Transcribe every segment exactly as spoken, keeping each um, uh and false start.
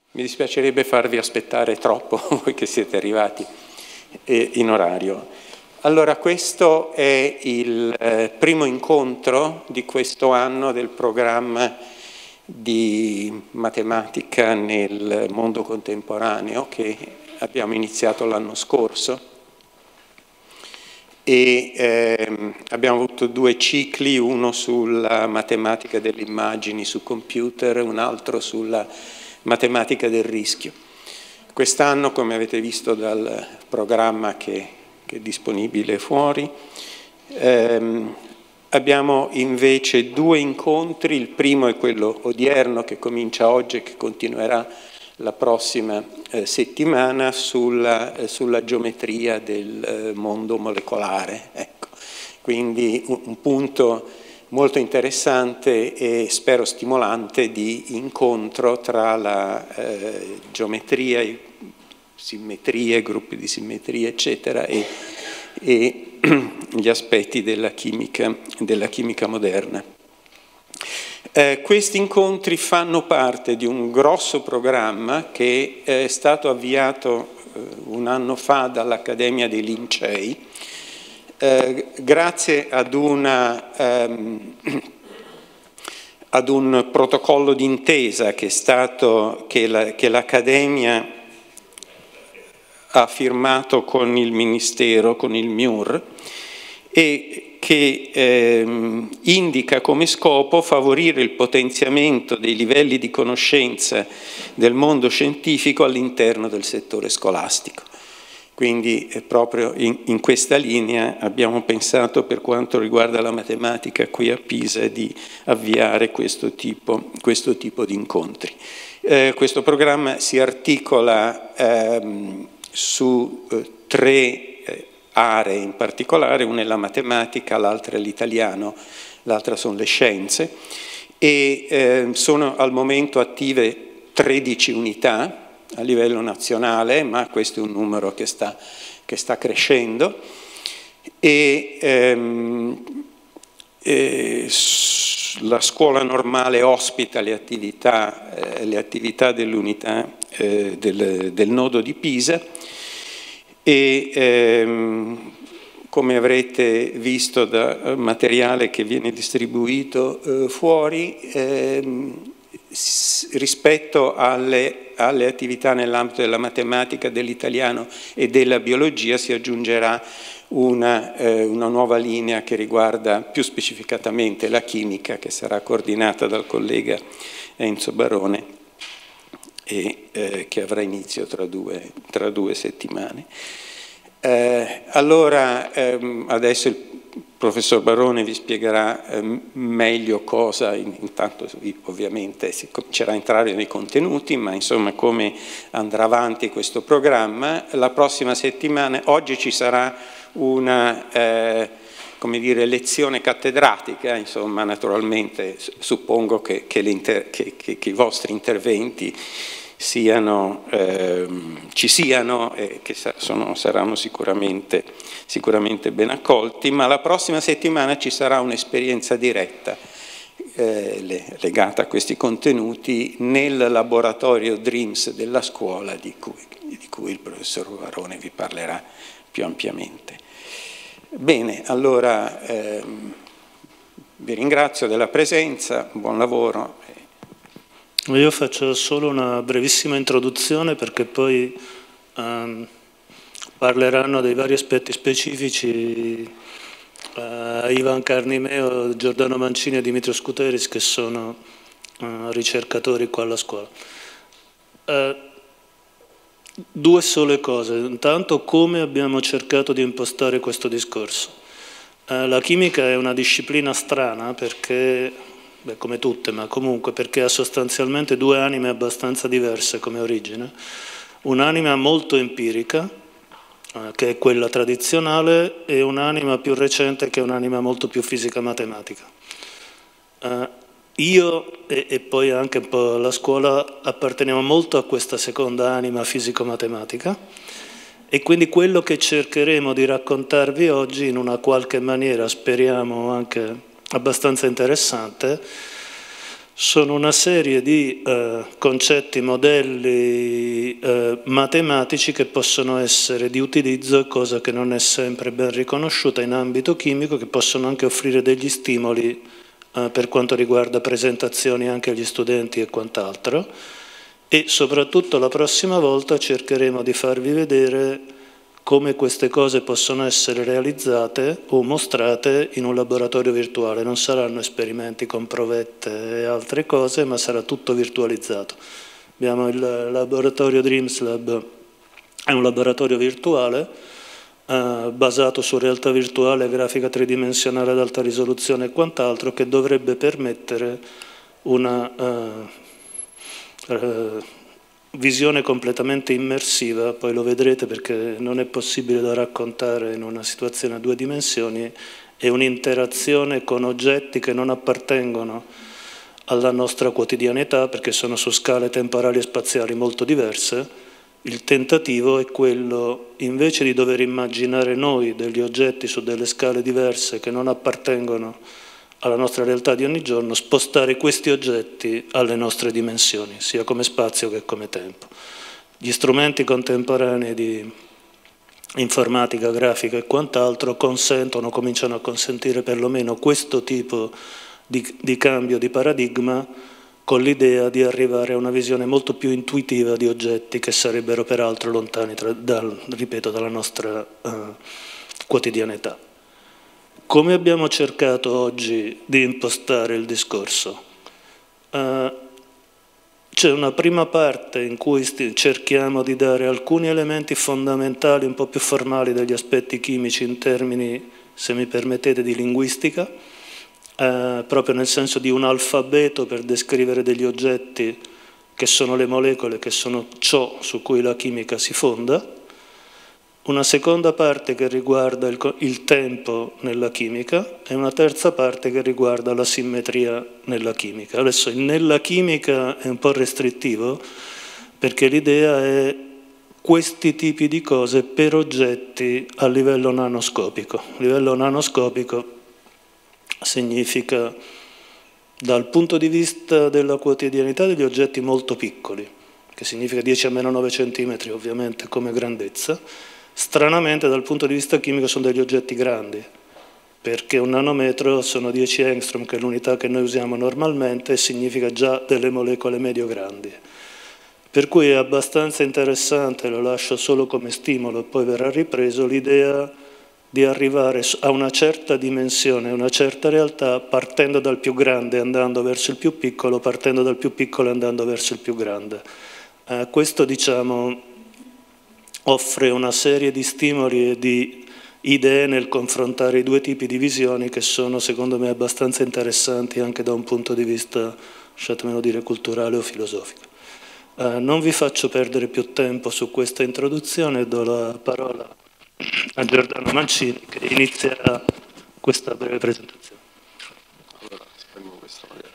Mi dispiacerebbe farvi aspettare troppo, voi che siete arrivati in orario. Allora, questo è il eh, primo incontro di questo anno del programma di matematica nel mondo contemporaneo che abbiamo iniziato l'anno scorso e eh, abbiamo avuto due cicli, uno sulla matematica delle immagini su computer, un altro sulla matematica del rischio. Quest'anno, come avete visto dal programma che, che è disponibile fuori, ehm, abbiamo invece due incontri. Il primo è quello odierno che comincia oggi e che continuerà la prossima eh, settimana sulla, eh, sulla geometria del eh, mondo molecolare. Ecco. Quindi un, un punto molto interessante e spero stimolante di incontro tra la eh, geometria, simmetrie, gruppi di simmetria, eccetera, e, e gli aspetti della chimica, della chimica moderna. Eh, questi incontri fanno parte di un grosso programma che è stato avviato eh, un anno fa dall'Accademia dei Lincei, eh, grazie ad, una, ehm, ad un protocollo d'intesa che, è stato, che, la, che l'Accademia ha firmato con il Ministero, con il M I U R, e che ehm, indica come scopo favorire il potenziamento dei livelli di conoscenza del mondo scientifico all'interno del settore scolastico. Quindi eh, proprio in, in questa linea abbiamo pensato, per quanto riguarda la matematica qui a Pisa, di avviare questo tipo, questo tipo di incontri. Eh, questo programma si articola ehm, su eh, tre aree in particolare, una è la matematica, l'altra è l'italiano, l'altra sono le scienze, e eh, sono al momento attive tredici unità a livello nazionale, ma questo è un numero che sta, che sta crescendo, e ehm, eh, la scuola normale ospita le attività, eh, le attività dell'unità eh, del, del nodo di Pisa, e ehm, come avrete visto da materiale che viene distribuito eh, fuori, ehm, rispetto alle, alle attività nell'ambito della matematica, dell'italiano e della biologia si aggiungerà una, eh, una nuova linea che riguarda più specificatamente la chimica, che sarà coordinata dal collega Enzo Barone e eh, che avrà inizio tra due, tra due settimane. Eh, allora, ehm, adesso il professor Barone vi spiegherà eh, meglio cosa, intanto ovviamente si comincerà a entrare nei contenuti, ma insomma come andrà avanti questo programma. La prossima settimana, oggi ci sarà una eh, come dire, lezione cattedratica, insomma naturalmente suppongo che, che, che, che, che i vostri interventi siano, ehm, ci siano e che sono, saranno sicuramente, sicuramente ben accolti, ma la prossima settimana ci sarà un'esperienza diretta eh, legata a questi contenuti nel laboratorio DREAMS della scuola di cui, di cui il professor Barone vi parlerà più ampiamente. Bene, allora ehm, vi ringrazio della presenza, buon lavoro. Io faccio solo una brevissima introduzione perché poi um, parleranno dei vari aspetti specifici uh, Ivan Carnimeo, Giordano Mancini e Dimitrio Skuteris, che sono uh, ricercatori qua alla scuola. Uh, due sole cose. Intanto, come abbiamo cercato di impostare questo discorso. Uh, la chimica è una disciplina strana perché... Beh, come tutte, ma comunque perché ha sostanzialmente due anime abbastanza diverse come origine. Un'anima molto empirica, eh, che è quella tradizionale, e un'anima più recente che è un'anima molto più fisica-matematica. Eh, io e, e poi anche un po' la scuola apparteniamo molto a questa seconda anima fisico-matematica e quindi quello che cercheremo di raccontarvi oggi in una qualche maniera, speriamo anche abbastanza interessante, Sono una serie di eh, concetti, modelli eh, matematici che possono essere di utilizzo, cosa che non è sempre ben riconosciuta in ambito chimico, che possono anche offrire degli stimoli eh, per quanto riguarda presentazioni anche agli studenti e quant'altro. E soprattutto la prossima volta cercheremo di farvi vedere come queste cose possono essere realizzate o mostrate in un laboratorio virtuale. Non saranno esperimenti con provette e altre cose, ma sarà tutto virtualizzato. Abbiamo il laboratorio Dreams Lab, è un laboratorio virtuale eh, basato su realtà virtuale, grafica tridimensionale ad alta risoluzione e quant'altro, che dovrebbe permettere una eh, eh, visione completamente immersiva, poi lo vedrete perché non è possibile da raccontare in una situazione a due dimensioni, è un'interazione con oggetti che non appartengono alla nostra quotidianità perché sono su scale temporali e spaziali molto diverse. Il tentativo è quello, invece di dover immaginare noi degli oggetti su delle scale diverse che non appartengono alla nostra realtà di ogni giorno, spostare questi oggetti alle nostre dimensioni, sia come spazio che come tempo. Gli strumenti contemporanei di informatica, grafica e quant'altro consentono, cominciano a consentire perlomeno questo tipo di, di cambio di paradigma, con l'idea di arrivare a una visione molto più intuitiva di oggetti che sarebbero peraltro lontani, tra, dal, ripeto, dalla nostra uh, quotidianità. Come abbiamo cercato oggi di impostare il discorso? Uh, c'è una prima parte in cui cerchiamo di dare alcuni elementi fondamentali, un po' più formali degli aspetti chimici in termini, se mi permettete, di linguistica, uh, proprio nel senso di un alfabeto per descrivere degli oggetti che sono le molecole, che sono ciò su cui la chimica si fonda. Una seconda parte che riguarda il, il tempo nella chimica e una terza parte che riguarda la simmetria nella chimica. Adesso il nella chimica è un po' restrittivo perché l'idea è questi tipi di cose per oggetti a livello nanoscopico. A livello nanoscopico significa dal punto di vista della quotidianità degli oggetti molto piccoli, che significa dieci a meno nove centimetri ovviamente come grandezza. Stranamente dal punto di vista chimico sono degli oggetti grandi, perché un nanometro sono dieci angstrom, che è l'unità che noi usiamo normalmente, e significa già delle molecole medio-grandi. Per cui è abbastanza interessante, lo lascio solo come stimolo e poi verrà ripreso, l'idea di arrivare a una certa dimensione, a una certa realtà, partendo dal più grande e andando verso il più piccolo, partendo dal più piccolo e andando verso il più grande. Eh, questo, diciamo, offre una serie di stimoli e di idee nel confrontare i due tipi di visioni che sono, secondo me, abbastanza interessanti anche da un punto di vista, lasciatemelo dire, culturale o filosofico. Eh, non vi faccio perdere più tempo su questa introduzione, do la parola a Giordano Mancini che inizierà questa breve presentazione. Allora, spegno questa magari.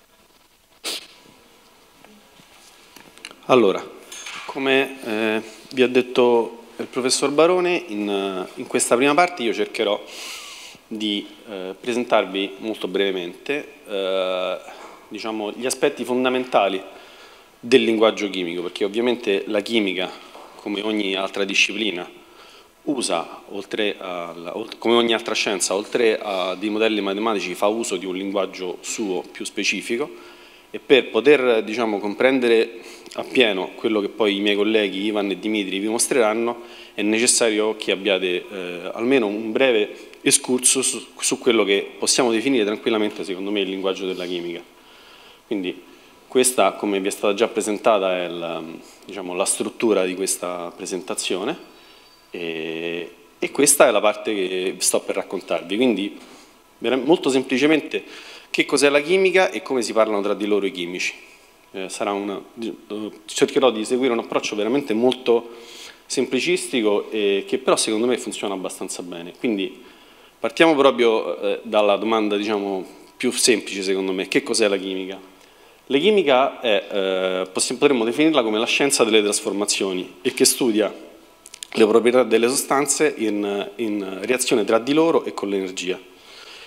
Allora, come eh, vi ha detto il professor Barone, in, in questa prima parte io cercherò di eh, presentarvi molto brevemente eh, diciamo, gli aspetti fondamentali del linguaggio chimico, perché ovviamente la chimica, come ogni altra disciplina, usa, oltre a, come ogni altra scienza, oltre a dei modelli matematici, fa uso di un linguaggio suo più specifico, e per poter, diciamo, comprendere appieno quello che poi i miei colleghi Ivan e Dimitri vi mostreranno, è necessario che abbiate eh, almeno un breve excursus su, su quello che possiamo definire tranquillamente, secondo me, il linguaggio della chimica. Quindi questa, come vi è stata già presentata, è la, diciamo, la struttura di questa presentazione, e, e questa è la parte che sto per raccontarvi. Quindi molto semplicemente che cos'è la chimica e come si parlano tra di loro i chimici. Eh, sarà una, cercherò di seguire un approccio veramente molto semplicistico e che però secondo me funziona abbastanza bene. Quindi partiamo proprio eh, dalla domanda, diciamo, più semplice secondo me: che cos'è la chimica? La chimica è, eh, possiamo, potremmo definirla come la scienza delle trasformazioni e che studia le proprietà delle sostanze in, in reazione tra di loro e con l'energia.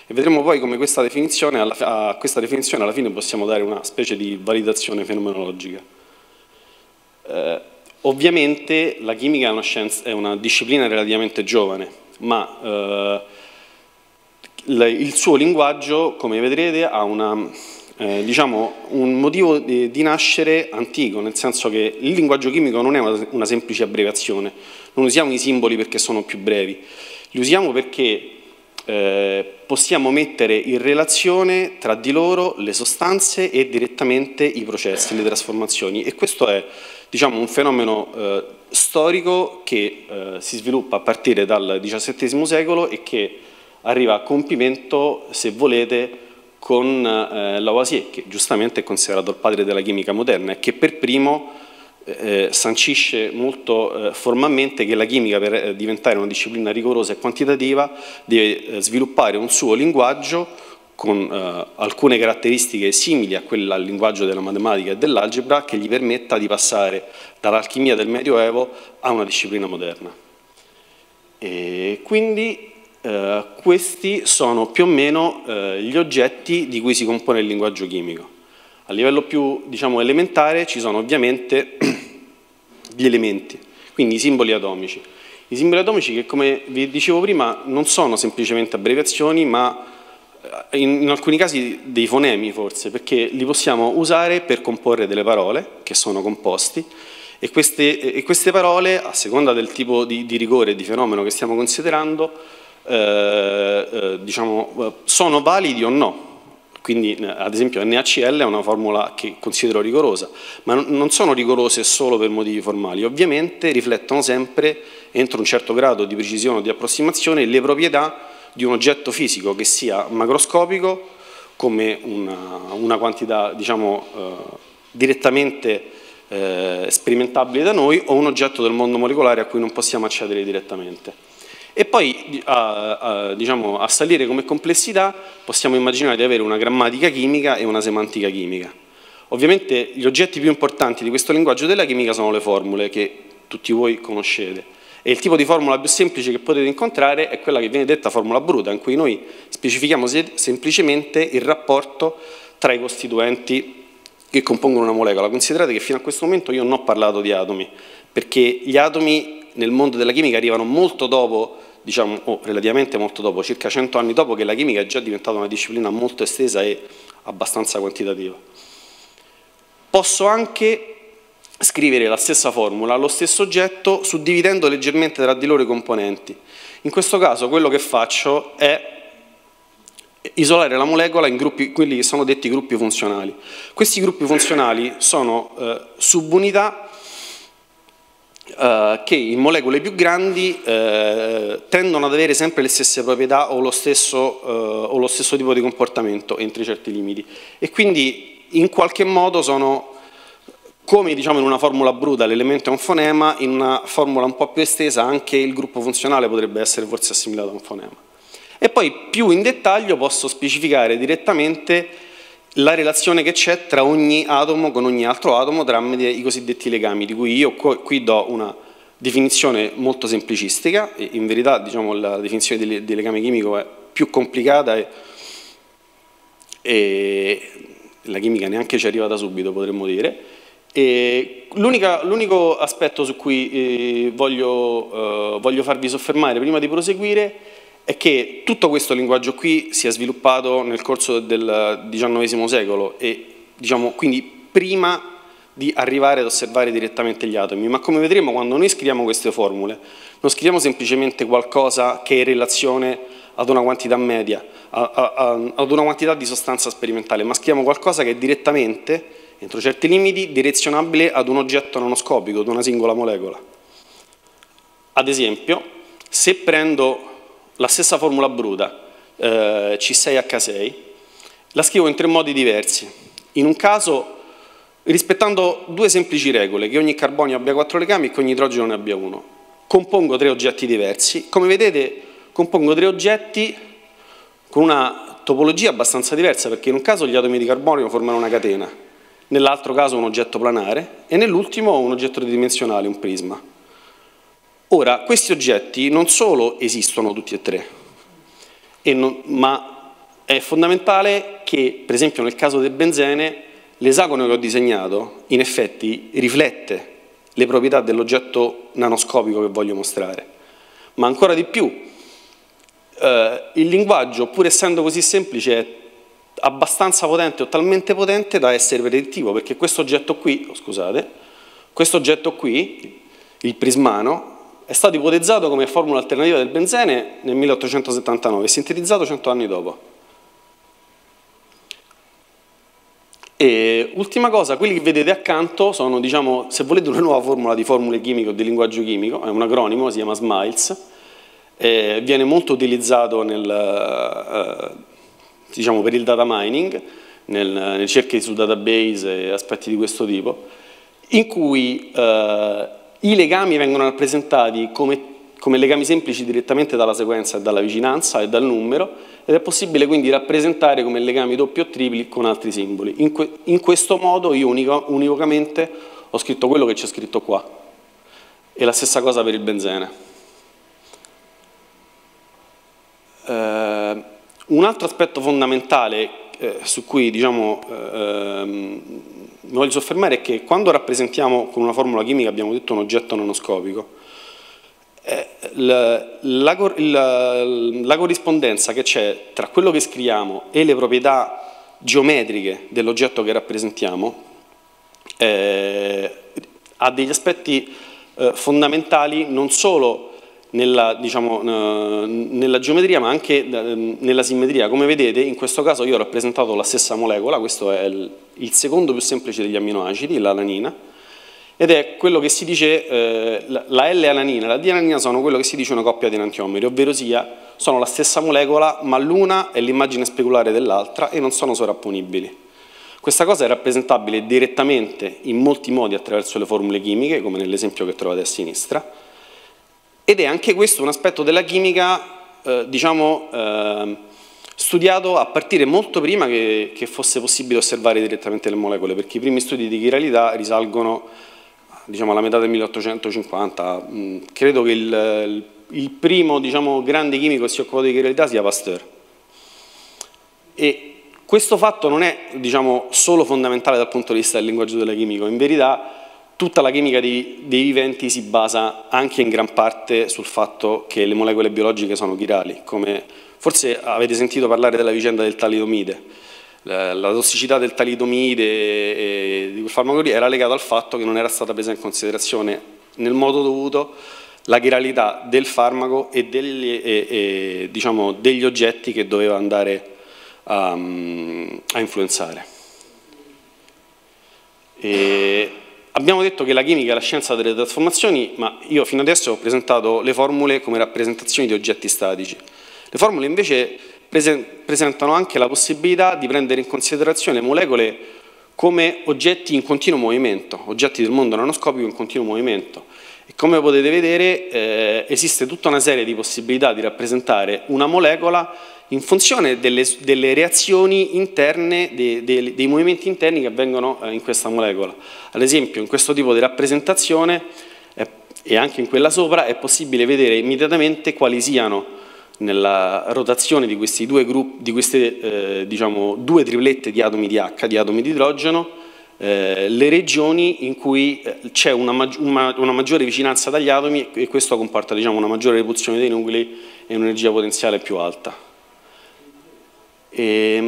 E vedremo poi come questa definizione, alla, a questa definizione alla fine possiamo dare una specie di validazione fenomenologica. Eh, ovviamente la chimica è una, scienza, è una disciplina relativamente giovane, ma eh, il suo linguaggio, come vedrete, ha una, eh, diciamo, un motivo di, di nascere antico, nel senso che il linguaggio chimico non è una, una semplice abbreviazione, non usiamo i simboli perché sono più brevi, li usiamo perché eh, possiamo mettere in relazione tra di loro le sostanze e direttamente i processi, le trasformazioni, e questo è, diciamo, un fenomeno eh, storico che eh, si sviluppa a partire dal diciassettesimo secolo e che arriva a compimento, se volete, con eh, Lavoisier, che giustamente è considerato il padre della chimica moderna e che per primo eh, sancisce molto eh, formalmente che la chimica, per eh, diventare una disciplina rigorosa e quantitativa, deve eh, sviluppare un suo linguaggio con eh, alcune caratteristiche simili a quella al linguaggio della matematica e dell'algebra, che gli permetta di passare dall'alchimia del Medioevo a una disciplina moderna. E quindi eh, questi sono più o meno eh, gli oggetti di cui si compone il linguaggio chimico. A livello più, diciamo, elementare ci sono ovviamente gli elementi, quindi i simboli atomici. I simboli atomici che, come vi dicevo prima, non sono semplicemente abbreviazioni, ma in, in alcuni casi dei fonemi forse, perché li possiamo usare per comporre delle parole che sono composti, e queste, e queste parole, a seconda del tipo di, di rigore e di fenomeno che stiamo considerando, eh, eh, diciamo, sono validi o no. Quindi, ad esempio, N A C L è una formula che considero rigorosa, ma non sono rigorose solo per motivi formali, ovviamente riflettono sempre, entro un certo grado di precisione o di approssimazione, le proprietà di un oggetto fisico, che sia macroscopico, come una, una quantità, diciamo, eh, direttamente eh, sperimentabile da noi, o un oggetto del mondo molecolare a cui non possiamo accedere direttamente. E poi a, a, diciamo, a salire come complessità possiamo immaginare di avere una grammatica chimica e una semantica chimica. Ovviamente gli oggetti più importanti di questo linguaggio della chimica sono le formule, che tutti voi conoscete, e il tipo di formula più semplice che potete incontrare è quella che viene detta formula bruta, in cui noi specifichiamo se semplicemente il rapporto tra i costituenti che compongono una molecola. Considerate che fino a questo momento io non ho parlato di atomi, perché gli atomi nel mondo della chimica arrivano molto dopo, diciamo, o relativamente molto dopo, circa cento anni dopo che la chimica è già diventata una disciplina molto estesa e abbastanza quantitativa. Posso anche scrivere la stessa formula, lo stesso oggetto, suddividendo leggermente tra di loro i componenti. In questo caso quello che faccio è isolare la molecola in gruppi, quelli che sono detti gruppi funzionali. Questi gruppi funzionali sono eh, subunità Uh, che in molecole più grandi uh, tendono ad avere sempre le stesse proprietà o lo stesso, uh, o lo stesso tipo di comportamento entro certi limiti, e quindi in qualche modo sono, come diciamo in una formula bruta l'elemento è un fonema, in una formula un po' più estesa anche il gruppo funzionale potrebbe essere forse assimilato a un fonema. E poi più in dettaglio posso specificare direttamente la relazione che c'è tra ogni atomo con ogni altro atomo tramite i cosiddetti legami, di cui io qui do una definizione molto semplicistica. E in verità, diciamo, la definizione di, di legame chimico è più complicata e, e la chimica neanche ci arriva da subito, potremmo dire. L'unico aspetto su cui eh, voglio, eh, voglio farvi soffermare prima di proseguire è che tutto questo linguaggio qui si è sviluppato nel corso del diciannovesimo secolo e, diciamo, quindi prima di arrivare ad osservare direttamente gli atomi, ma come vedremo quando noi scriviamo queste formule non scriviamo semplicemente qualcosa che è in relazione ad una quantità media, a, a, a, ad una quantità di sostanza sperimentale, ma scriviamo qualcosa che è direttamente, entro certi limiti, direzionabile ad un oggetto nanoscopico, ad una singola molecola. Ad esempio, se prendo la stessa formula bruta, eh, C sei H sei, la scrivo in tre modi diversi. In un caso, rispettando due semplici regole, che ogni carbonio abbia quattro legami e che ogni idrogeno ne abbia uno. Compongo tre oggetti diversi. Come vedete, compongo tre oggetti con una topologia abbastanza diversa, perché in un caso gli atomi di carbonio formano una catena, nell'altro caso un oggetto planare e nell'ultimo un oggetto tridimensionale, un prisma. Ora, questi oggetti non solo esistono tutti e tre, e non, ma è fondamentale che, per esempio nel caso del benzene, l'esagono che ho disegnato in effetti riflette le proprietà dell'oggetto nanoscopico che voglio mostrare. Ma ancora di più, eh, il linguaggio, pur essendo così semplice, è abbastanza potente o talmente potente da essere predittivo, perché questo oggetto qui, oh, scusate, questo oggetto qui, il prismano, è stato ipotizzato come formula alternativa del benzene nel milleottocentosettantanove e sintetizzato cento anni dopo. E ultima cosa, quelli che vedete accanto sono, diciamo, se volete una nuova formula di formule chimiche o di linguaggio chimico, è un acronimo, si chiama SMILES, eh, viene molto utilizzato nel, eh, diciamo, per il data mining, nel, nelle ricerche su database e aspetti di questo tipo, in cui eh, i legami vengono rappresentati come come legami semplici direttamente dalla sequenza e dalla vicinanza e dal numero, ed è possibile quindi rappresentare come legami doppi o tripli con altri simboli. In, que in questo modo io unico, univocamente ho scritto quello che c'è scritto qua, e la stessa cosa per il benzene. Eh, un altro aspetto fondamentale eh, su cui diciamo, eh, mi voglio soffermare è che quando rappresentiamo con una formula chimica, abbiamo detto, un oggetto nanoscopico, La, la, la, la corrispondenza che c'è tra quello che scriviamo e le proprietà geometriche dell'oggetto che rappresentiamo eh, ha degli aspetti eh, fondamentali non solo nella, diciamo, eh, nella geometria ma anche eh, nella simmetria. Come vedete, in questo caso io ho rappresentato la stessa molecola, questo è il, il secondo più semplice degli amminoacidi, l'alanina, ed è quello che si dice, eh, la L-alanina e la D-alanina sono quello che si dice una coppia di enantiomeri, ovvero sia, sono la stessa molecola, ma l'una è l'immagine speculare dell'altra e non sono sovrapponibili. Questa cosa è rappresentabile direttamente in molti modi attraverso le formule chimiche, come nell'esempio che trovate a sinistra, ed è anche questo un aspetto della chimica, eh, diciamo, eh, studiato a partire molto prima che, che fosse possibile osservare direttamente le molecole, perché i primi studi di chiralità risalgono, diciamo, alla metà del milleottocentocinquanta. Credo che il, il primo, diciamo, grande chimico che si occupa di chiralità sia Pasteur. E questo fatto non è, diciamo, solo fondamentale dal punto di vista del linguaggio della chimica, in verità tutta la chimica dei, dei viventi si basa anche in gran parte sul fatto che le molecole biologiche sono chirali, come forse avete sentito parlare della vicenda del talidomide. La tossicità del talidomide e di quel farmaco lì era legata al fatto che non era stata presa in considerazione nel modo dovuto la chiralità del farmaco e degli, e, e, diciamo, degli oggetti che doveva andare a, a influenzare. E abbiamo detto che la chimica è la scienza delle trasformazioni, ma io fino adesso ho presentato le formule come rappresentazioni di oggetti statici. Le formule invece presentano anche la possibilità di prendere in considerazione molecole come oggetti in continuo movimento, oggetti del mondo nanoscopico in continuo movimento. E come potete vedere eh, esiste tutta una serie di possibilità di rappresentare una molecola in funzione delle, delle reazioni interne, dei, dei, dei movimenti interni che avvengono eh, in questa molecola. Ad esempio, in questo tipo di rappresentazione eh, e anche in quella sopra è possibile vedere immediatamente quali siano nella rotazione di questi due gruppi, di queste eh, diciamo, due triplette di atomi di H, di atomi di idrogeno, eh, le regioni in cui c'è una, maggi una, una maggiore vicinanza dagli atomi, e questo comporta, diciamo, una maggiore repulsione dei nuclei e un'energia potenziale più alta. E,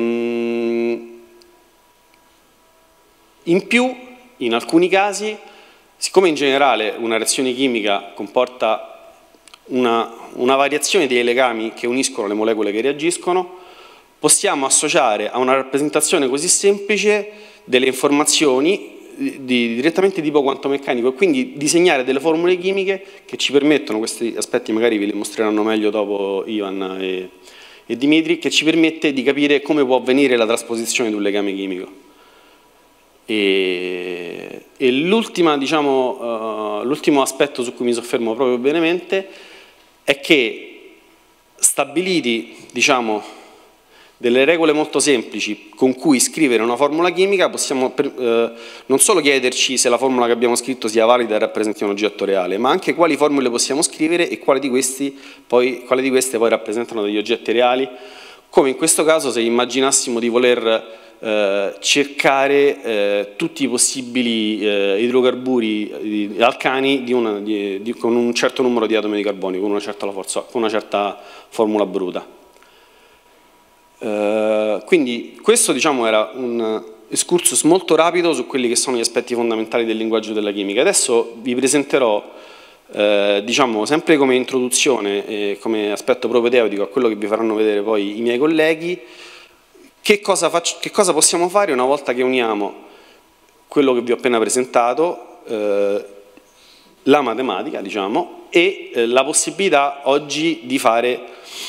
in più, in alcuni casi, siccome in generale una reazione chimica comporta Una, una variazione dei legami che uniscono le molecole che reagiscono, possiamo associare a una rappresentazione così semplice delle informazioni di, di, direttamente di tipo quanto meccanico, e quindi disegnare delle formule chimiche che ci permettono, questi aspetti magari ve li mostreranno meglio dopo Ivan e, e Dimitri, che ci permette di capire come può avvenire la trasposizione di un legame chimico. E, e l'ultimo, diciamo, uh, l'ultimo aspetto su cui mi soffermo proprio brevemente è che, stabiliti, diciamo, delle regole molto semplici con cui scrivere una formula chimica, possiamo eh, non solo chiederci se la formula che abbiamo scritto sia valida e rappresenti un oggetto reale, ma anche quali formule possiamo scrivere e quali di, questi poi, quali di queste poi rappresentano degli oggetti reali, come in questo caso se immaginassimo di voler eh, cercare eh, tutti i possibili eh, idrocarburi eh, alcani di una, di, di, con un certo numero di atomi di carbonio, con una certa, forza, con una certa formula bruta. Eh, quindi questo, diciamo, era un excursus molto rapido su quelli che sono gli aspetti fondamentali del linguaggio della chimica. Adesso vi presenterò, eh, diciamo, sempre come introduzione e come aspetto propedeutico a quello che vi faranno vedere poi i miei colleghi, che cosa, faccio, che cosa possiamo fare una volta che uniamo quello che vi ho appena presentato, eh, la matematica, diciamo, e eh, la possibilità oggi di fare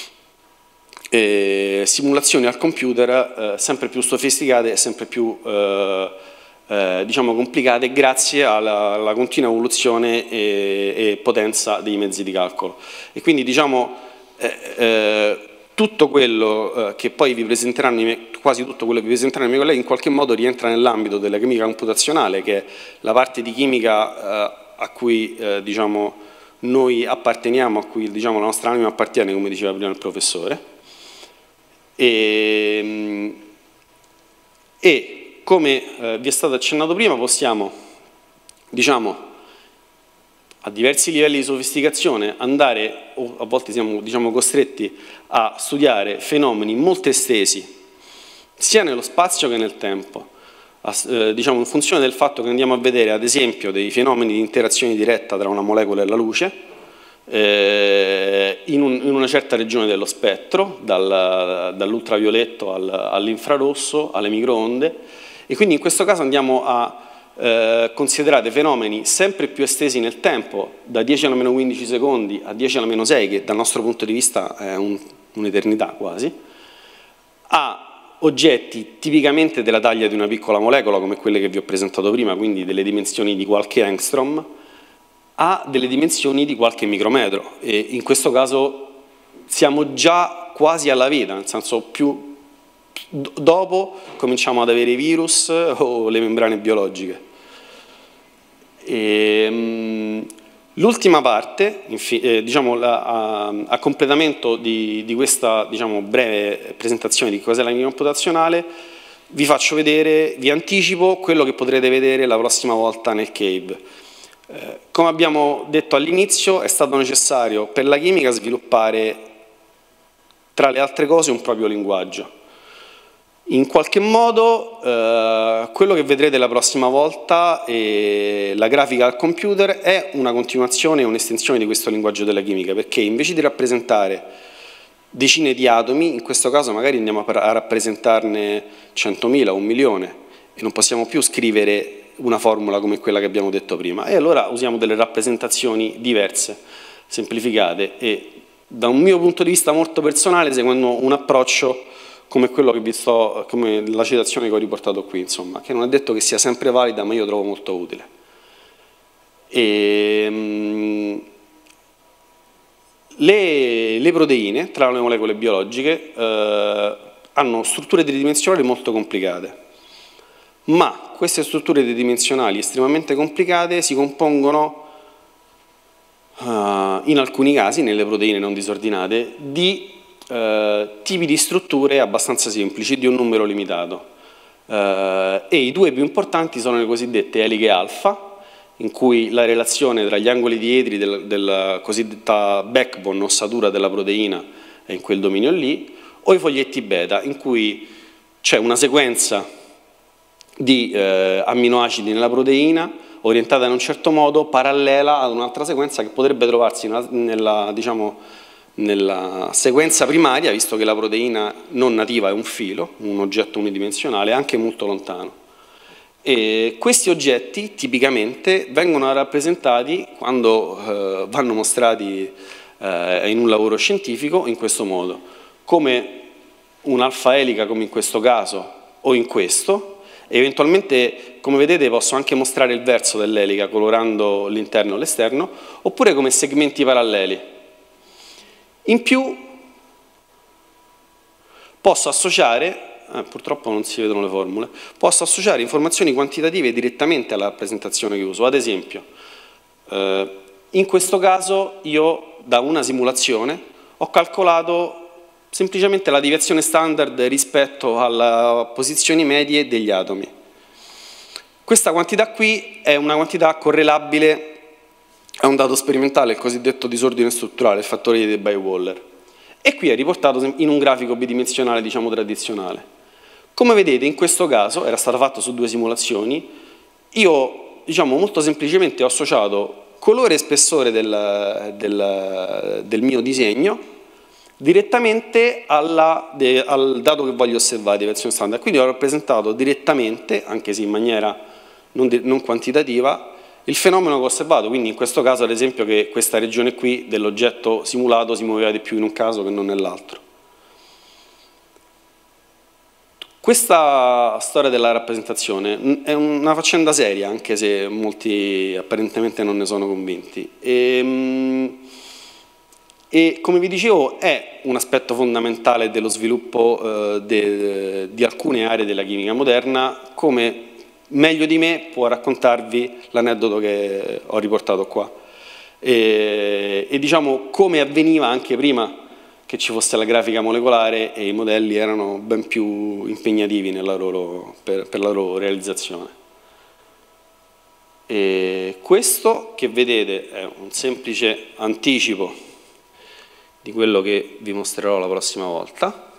eh, simulazioni al computer eh, sempre più sofisticate e sempre più eh, eh, diciamo complicate grazie alla, alla continua evoluzione e, e potenza dei mezzi di calcolo. E quindi, diciamo, eh, eh, tutto quello eh, che poi vi presenteranno, i miei, quasi tutto quello che vi presenteranno i miei colleghi in qualche modo rientra nell'ambito della chimica computazionale, che è la parte di chimica eh, a cui eh, diciamo, noi apparteniamo, a cui, diciamo, la nostra anima appartiene, come diceva prima il professore. E, e come eh, vi è stato accennato prima, possiamo, diciamo, a diversi livelli di sofisticazione andare, o a volte siamo, diciamo, costretti a studiare fenomeni molto estesi, sia nello spazio che nel tempo, a, eh, diciamo, in funzione del fatto che andiamo a vedere, ad esempio, dei fenomeni di interazione diretta tra una molecola e la luce, eh, in, un, in una certa regione dello spettro, dal, dall'ultravioletto al, all'infrarosso, alle microonde, e quindi in questo caso andiamo a Eh, considerate fenomeni sempre più estesi nel tempo, da dieci alla meno quindici secondi a dieci alla meno sei, che dal nostro punto di vista è un, un'eternità quasi, a oggetti tipicamente della taglia di una piccola molecola, come quelle che vi ho presentato prima, quindi delle dimensioni di qualche angstrom, a delle dimensioni di qualche micrometro. E in questo caso siamo già quasi alla vita, nel senso più dopo cominciamo ad avere i virus o le membrane biologiche. L'ultima parte, eh, diciamo, la, a, a completamento di, di questa, diciamo, breve presentazione di cos'è la chimica computazionale, vi faccio vedere, vi anticipo quello che potrete vedere la prossima volta nel CAVE. Eh, come abbiamo detto all'inizio, è stato necessario per la chimica sviluppare, tra le altre cose, un proprio linguaggio. In qualche modo eh, quello che vedrete la prossima volta, e la grafica al computer, è una continuazione e un'estensione di questo linguaggio della chimica, perché invece di rappresentare decine di atomi, in questo caso magari andiamo a rappresentarne centomila, un milione, e non possiamo più scrivere una formula come quella che abbiamo detto prima, e allora usiamo delle rappresentazioni diverse, semplificate, e da un mio punto di vista molto personale, seguendo un approccio come quello che vi sto, come la citazione che ho riportato qui, insomma, che non è detto che sia sempre valida, ma io trovo molto utile. E, mh, le, le proteine, tra le molecole biologiche, eh, hanno strutture tridimensionali molto complicate, ma queste strutture tridimensionali estremamente complicate si compongono, uh, in alcuni casi, nelle proteine non disordinate, di Uh, tipi di strutture abbastanza semplici di un numero limitato, uh, e i due più importanti sono le cosiddette eliche alfa, in cui la relazione tra gli angoli diedri del, della cosiddetta backbone, ossatura della proteina, è in quel dominio lì, o i foglietti beta, in cui c'è una sequenza di uh, amminoacidi nella proteina orientata in un certo modo, parallela ad un'altra sequenza che potrebbe trovarsi nella, nella diciamo, nella sequenza primaria, visto che la proteina non nativa è un filo, un oggetto unidimensionale, anche molto lontano. E questi oggetti tipicamente vengono rappresentati, quando eh, vanno mostrati eh, in un lavoro scientifico, in questo modo, come un'alfa elica, come in questo caso, o in questo. Eventualmente, come vedete, posso anche mostrare il verso dell'elica colorando l'interno e l'esterno, oppure come segmenti paralleli. In più posso associare, eh, purtroppo non si vedono le formule, posso associare informazioni quantitative direttamente alla rappresentazione che uso. Ad esempio, eh, in questo caso io da una simulazione ho calcolato semplicemente la deviazione standard rispetto alle posizioni medie degli atomi. Questa quantità qui è una quantità correlabile a un dato sperimentale, il cosiddetto disordine strutturale, il fattore di Debye-Waller. E qui è riportato in un grafico bidimensionale, diciamo, tradizionale. Come vedete, in questo caso, era stato fatto su due simulazioni, io, diciamo, molto semplicemente ho associato colore e spessore del, del, del mio disegno direttamente alla, de, al dato che voglio osservare, deviazione standard. Quindi ho rappresentato direttamente, anche se in maniera non, de, non quantitativa, il fenomeno che ho osservato. Quindi in questo caso, ad esempio, che questa regione qui dell'oggetto simulato si muoveva di più in un caso che non nell'altro. Questa storia della rappresentazione è una faccenda seria, anche se molti apparentemente non ne sono convinti. E, e come vi dicevo, è un aspetto fondamentale dello sviluppo eh, de, di alcune aree della chimica moderna, come meglio di me può raccontarvi l'aneddoto che ho riportato qua. E, e diciamo come avveniva anche prima che ci fosse la grafica molecolare e i modelli erano ben più impegnativi nella loro, per, per la loro realizzazione. E questo che vedete è un semplice anticipo di quello che vi mostrerò la prossima volta.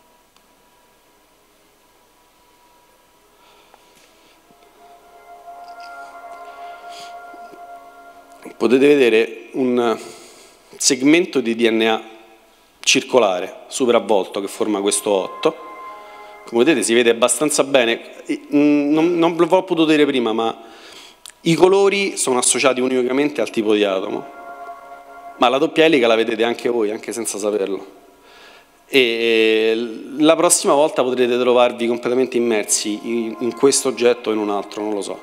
Potete vedere un segmento di D N A circolare, superavvolto, che forma questo otto. Come vedete si vede abbastanza bene, non, non ve l'ho potuto dire prima, ma i colori sono associati unicamente al tipo di atomo, ma la doppia elica la vedete anche voi, anche senza saperlo. E la prossima volta potrete trovarvi completamente immersi in, in questo oggetto o in un altro, non lo so.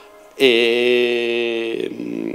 E,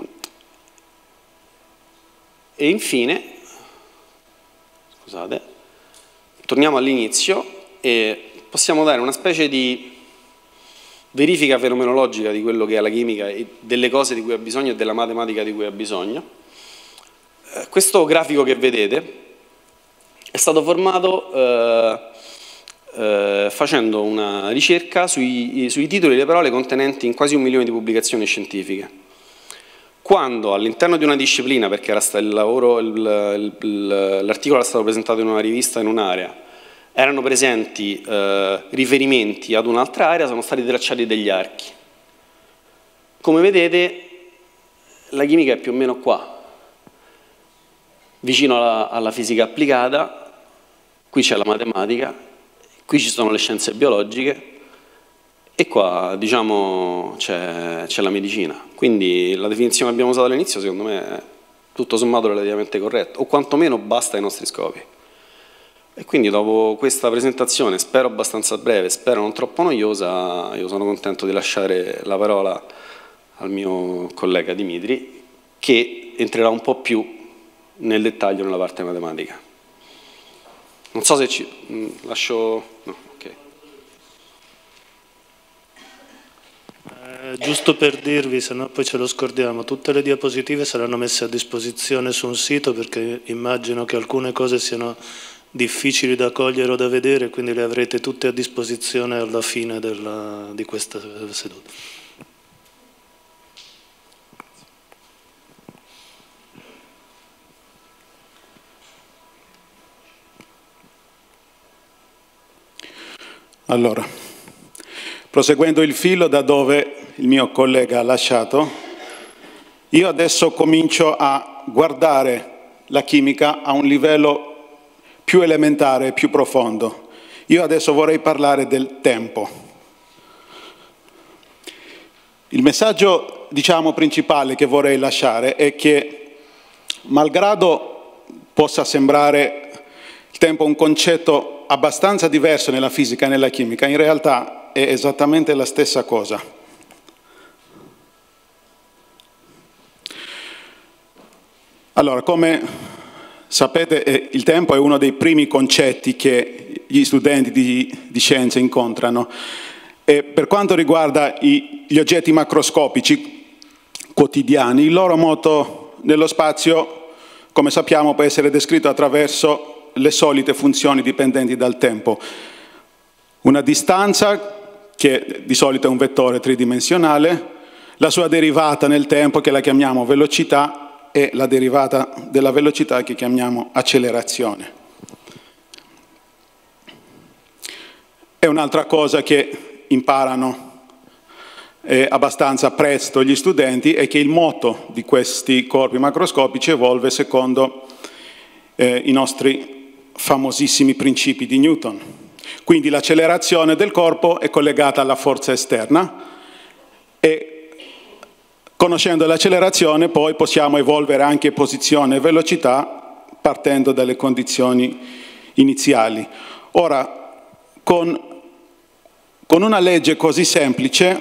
e infine, scusate, torniamo all'inizio e possiamo dare una specie di verifica fenomenologica di quello che è la chimica e delle cose di cui ha bisogno e della matematica di cui ha bisogno. Eh, questo grafico che vedete è stato formato eh, eh, facendo una ricerca sui, sui titoli e le parole contenenti in quasi un milione di pubblicazioni scientifiche. Quando all'interno di una disciplina, perché l'articolo era stato presentato in una rivista in un'area, erano presenti eh, riferimenti ad un'altra area, sono stati tracciati degli archi. Come vedete, la chimica è più o meno qua, vicino alla, alla fisica applicata, qui c'è la matematica, qui ci sono le scienze biologiche, e qua, diciamo, c'è la medicina. Quindi la definizione che abbiamo usato all'inizio, secondo me, è tutto sommato relativamente corretta, o quantomeno basta ai nostri scopi. E quindi dopo questa presentazione, spero abbastanza breve, spero non troppo noiosa, io sono contento di lasciare la parola al mio collega Dimitri, che entrerà un po' più nel dettaglio nella parte matematica. Non so se ci... Mh, lascio... No. Eh, giusto per dirvi, se no poi ce lo scordiamo, tutte le diapositive saranno messe a disposizione su un sito, perché immagino che alcune cose siano difficili da cogliere o da vedere, quindi le avrete tutte a disposizione alla fine della, di questa seduta. Allora, proseguendo il filo da dove il mio collega ha lasciato, io adesso comincio a guardare la chimica a un livello più elementare, più profondo. Io adesso vorrei parlare del tempo. Il messaggio, diciamo, principale che vorrei lasciare è che, malgrado possa sembrare il tempo un concetto abbastanza diverso nella fisica e nella chimica, in realtà è esattamente la stessa cosa. Allora, come sapete, il tempo è uno dei primi concetti che gli studenti di, di scienze incontrano. E per quanto riguarda i, gli oggetti macroscopici quotidiani, il loro moto nello spazio, come sappiamo, può essere descritto attraverso le solite funzioni dipendenti dal tempo. Una distanza, che di solito è un vettore tridimensionale, la sua derivata nel tempo, che la chiamiamo velocità, e la derivata della velocità che chiamiamo accelerazione. E un'altra cosa che imparano eh, abbastanza presto gli studenti è che il moto di questi corpi macroscopici evolve secondo eh, i nostri famosissimi principi di Newton. Quindi l'accelerazione del corpo è collegata alla forza esterna e conoscendo l'accelerazione poi possiamo evolvere anche posizione e velocità partendo dalle condizioni iniziali. Ora, con, con una legge così semplice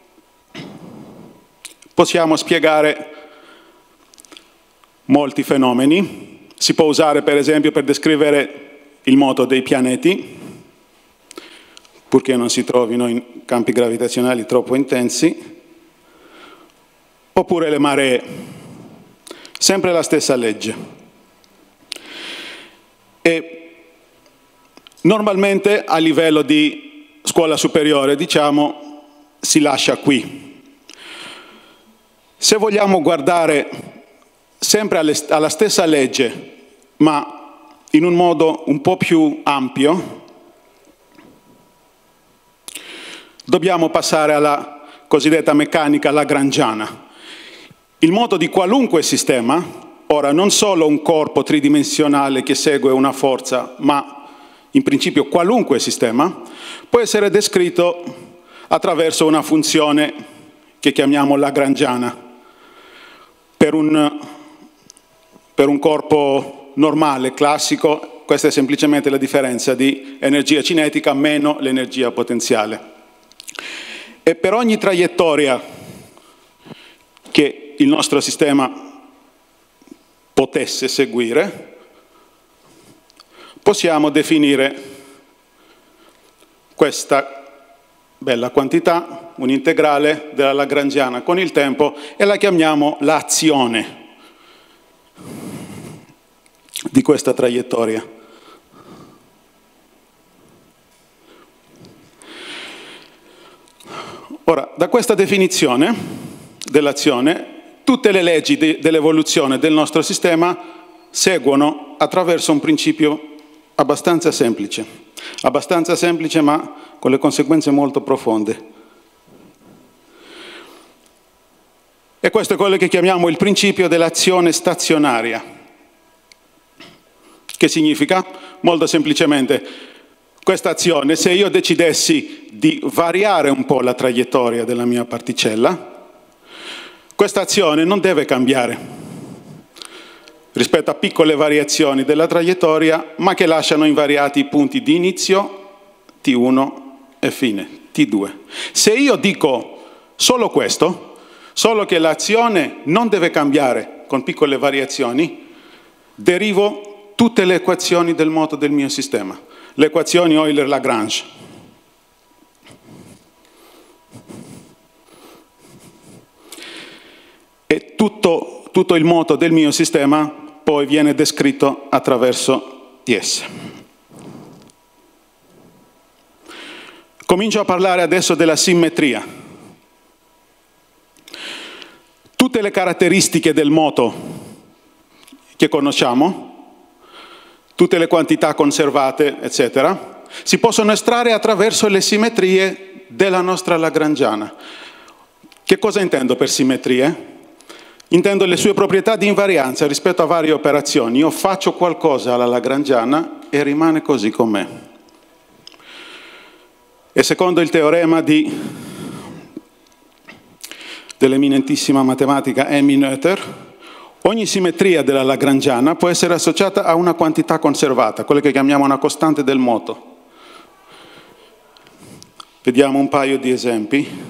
possiamo spiegare molti fenomeni. Si può usare per esempio per descrivere il moto dei pianeti, purché non si trovino in campi gravitazionali troppo intensi, oppure le maree, sempre la stessa legge. E normalmente a livello di scuola superiore, diciamo, si lascia qui. Se vogliamo guardare sempre alle, alla stessa legge, ma in un modo un po' più ampio, dobbiamo passare alla cosiddetta meccanica lagrangiana. Il moto di qualunque sistema, ora non solo un corpo tridimensionale che segue una forza, ma in principio qualunque sistema, può essere descritto attraverso una funzione che chiamiamo lagrangiana. Per un, per un corpo normale, classico, questa è semplicemente la differenza di energia cinetica meno l'energia potenziale. E per ogni traiettoria che il nostro sistema potesse seguire, possiamo definire questa bella quantità, un integrale della lagrangiana con il tempo, e la chiamiamo l'azione di questa traiettoria. Ora, da questa definizione dell'azione, tutte le leggi de- dell'evoluzione del nostro sistema seguono attraverso un principio abbastanza semplice, abbastanza semplice ma con le conseguenze molto profonde. E questo è quello che chiamiamo il principio dell'azione stazionaria. Che significa? Molto semplicemente, questa azione, se io decidessi di variare un po' la traiettoria della mia particella, questa azione non deve cambiare rispetto a piccole variazioni della traiettoria, ma che lasciano invariati i punti di inizio, T uno e fine, T due. Se io dico solo questo, solo che l'azione non deve cambiare con piccole variazioni, derivo tutte le equazioni del moto del mio sistema, le equazioni Euler-Lagrange. E tutto, tutto il moto del mio sistema poi viene descritto attraverso T S. Comincio a parlare adesso della simmetria. Tutte le caratteristiche del moto che conosciamo, tutte le quantità conservate, eccetera, si possono estrarre attraverso le simmetrie della nostra lagrangiana. Che cosa intendo per simmetrie? Intendo le sue proprietà di invarianza rispetto a varie operazioni. Io faccio qualcosa alla lagrangiana e rimane così com'è. E secondo il teorema di, dell'eminentissima matematica Emmy Noether, ogni simmetria della lagrangiana può essere associata a una quantità conservata, quella che chiamiamo una costante del moto. Vediamo un paio di esempi.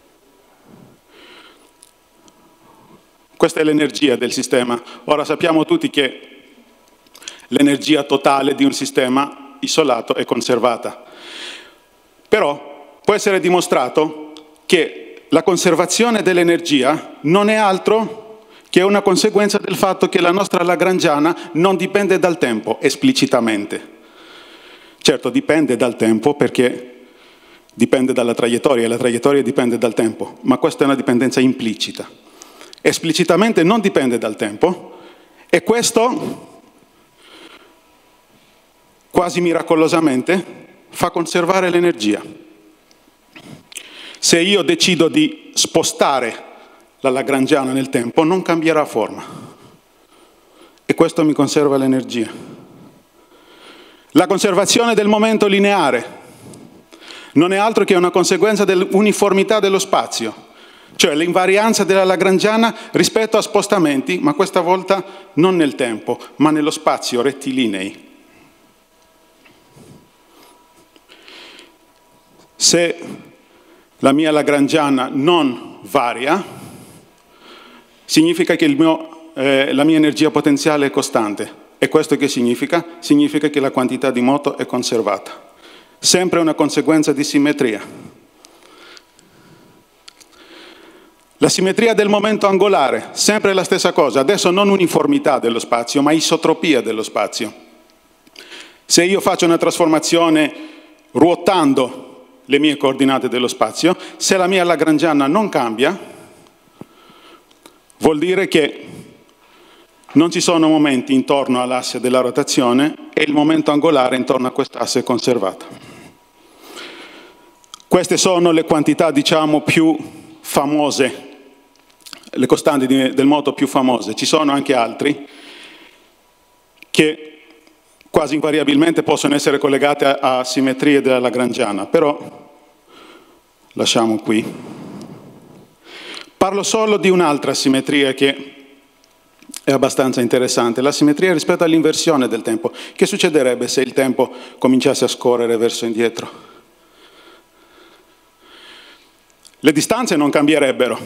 Questa è l'energia del sistema. Ora sappiamo tutti che l'energia totale di un sistema isolato è conservata. Però può essere dimostrato che la conservazione dell'energia non è altro che è una conseguenza del fatto che la nostra lagrangiana non dipende dal tempo esplicitamente. Certo, dipende dal tempo perché dipende dalla traiettoria e la traiettoria dipende dal tempo, ma questa è una dipendenza implicita. Esplicitamente non dipende dal tempo e questo, quasi miracolosamente, fa conservare l'energia. Se io decido di spostare la lagrangiana nel tempo, non cambierà forma e questo mi conserva l'energia. La conservazione del momento lineare non è altro che una conseguenza dell'uniformità dello spazio, cioè l'invarianza della lagrangiana rispetto a spostamenti, ma questa volta non nel tempo, ma nello spazio rettilinei. Se la mia lagrangiana non varia, significa che il mio, eh, la mia energia potenziale è costante. E questo che significa? Significa che la quantità di moto è conservata. Sempre una conseguenza di simmetria. La simmetria del momento angolare, sempre la stessa cosa. Adesso non uniformità dello spazio, ma isotropia dello spazio. Se io faccio una trasformazione ruotando le mie coordinate dello spazio, se la mia lagrangiana non cambia, vuol dire che non ci sono momenti intorno all'asse della rotazione e il momento angolare intorno a quest'asse è conservato. Queste sono le quantità, diciamo, più famose, le costanti di, del moto più famose. Ci sono anche altri che quasi invariabilmente possono essere collegate a, a simmetrie della lagrangiana, però lasciamo qui. Parlo solo di un'altra simmetria che è abbastanza interessante, la simmetria rispetto all'inversione del tempo. Che succederebbe se il tempo cominciasse a scorrere verso indietro? Le distanze non cambierebbero,